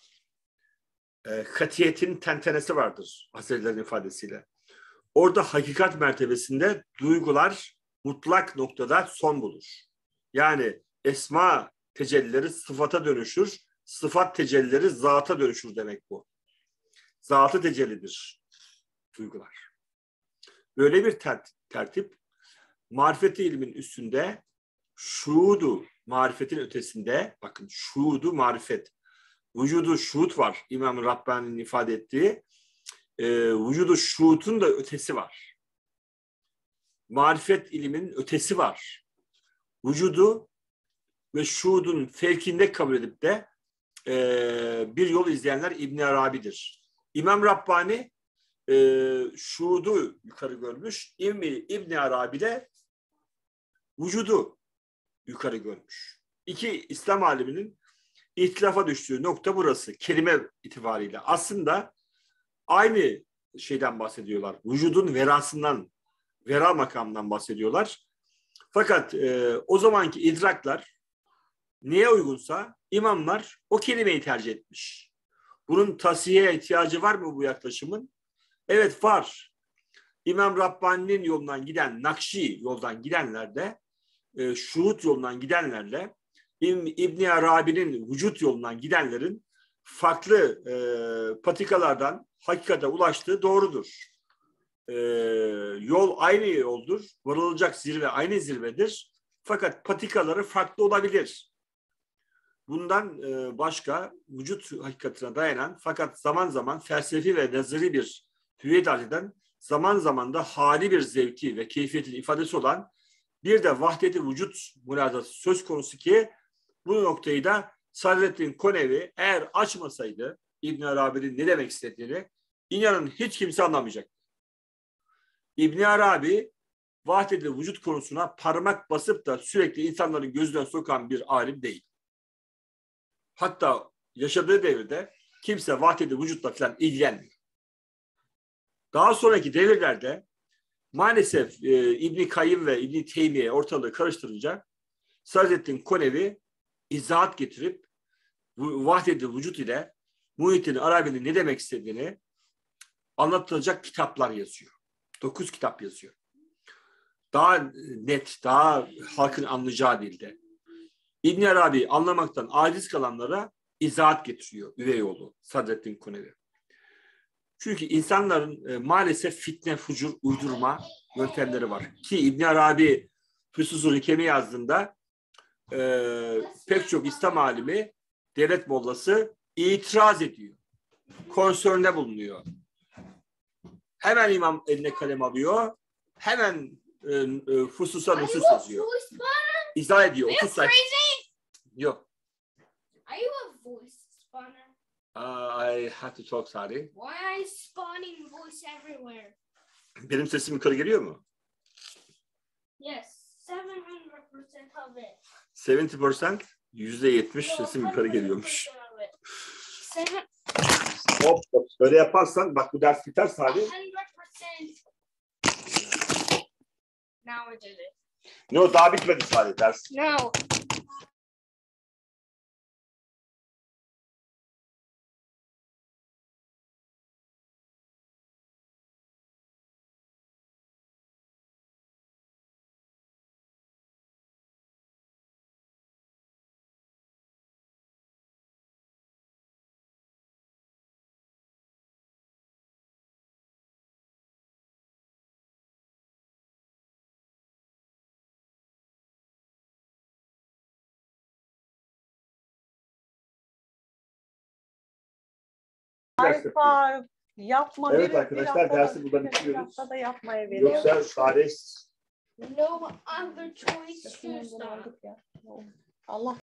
Katiyetin tentenesi vardır Hazretlerin ifadesiyle. Orada hakikat mertebesinde duygular mutlak noktada son bulur. Yani esma tecellileri sıfata dönüşür, sıfat tecellileri zata dönüşür demek bu. Zatı tecellidir duygular. Böyle bir tertip marifeti ilmin üstünde şuudu marifetin ötesinde, bakın şuudu marifet, vücudu şuhut var. İmam Rabbani'nin ifade ettiği. Vücudu şuhutun da ötesi var. Marifet iliminin ötesi var. Vücudu ve şuhudun fevkinde kabul edip de bir yol izleyenler İbn Arabi'dir. İmam Rabbani şuhudu yukarı görmüş. İbn Arabi de vücudu yukarı görmüş. İki İslam aliminin ihtilafa düştüğü nokta burası. Kelime itibariyle. Aslında aynı şeyden bahsediyorlar. Vücudun verasından, vera makamından bahsediyorlar. Fakat o zamanki idraklar neye uygunsa imamlar o kelimeyi tercih etmiş. Bunun tasihiyeye ihtiyacı var mı bu yaklaşımın? Evet var. İmam Rabbani'nin yolundan giden, Nakşi yoldan gidenler de şuhut yolundan gidenlerle İbn Arabi'nin vücut yolundan gidenlerin farklı patikalardan hakikate ulaştığı doğrudur. Yol aynı yoldur. Varılacak zirve aynı zirvedir. Fakat patikaları farklı olabilir. Bundan başka vücut hakikatine dayanan fakat zaman zaman felsefi ve nazari bir hüviyet arz eden, zaman zaman da hali bir zevki ve keyfiyetin ifadesi olan bir de vahdeti vücut mülazası söz konusu ki bu noktayı da Sadreddin Konevi eğer açmasaydı İbn Arabi'nin ne demek istediğini inanın hiç kimse anlamayacak. İbn Arabi vahdeti vücut konusuna parmak basıp da sürekli insanların gözüne sokan bir alim değil. Hatta yaşadığı devirde kimse vahdeti vücutla falan ilgilenmiyor. Daha sonraki devirlerde maalesef İbn Kayyim ve İbn Teymiye ortalığı karıştırınca Sadreddin Konevi izahat getirip vahdeti vücut ile Muhittin Arabi'nin ne demek istediğini anlatılacak kitaplar yazıyor. 9 kitap yazıyor. Daha net, daha halkın anlayacağı dilde. İbn Arabi anlamaktan aciz kalanlara izahat getiriyor üvey oğlu Sadreddin Konevi. Çünkü insanların maalesef fitne, fucur, uydurma yöntemleri var. Ki İbn Arabi Füsus-ul Hikem'i yazdığında pek çok İslam alimi, devlet mollası itiraz ediyor. Konsörne bulunuyor. Hemen imam eline kalem alıyor. Hemen Füsus'a nusus yazıyor. İzah ediyor. 30 sayfa. Yok. Are you a voice spawner? I have to talk, Sari. Why are you spawning voice everywhere? Benim sesim yukarı geliyor mu? Yes, 700% of it. 70%, %70 sesim yukarı geliyormuş. 700%. Hop, böyle yaparsan bak bu ders biter Sari. 100%. Now I did it. No, daha bitmedi Sari ders. No. Alfa yapma. Evet arkadaşlar dersi burada bitiriyoruz. Da yapmaya veriyor. Yoksa Sari No other choice. Choose not. Allah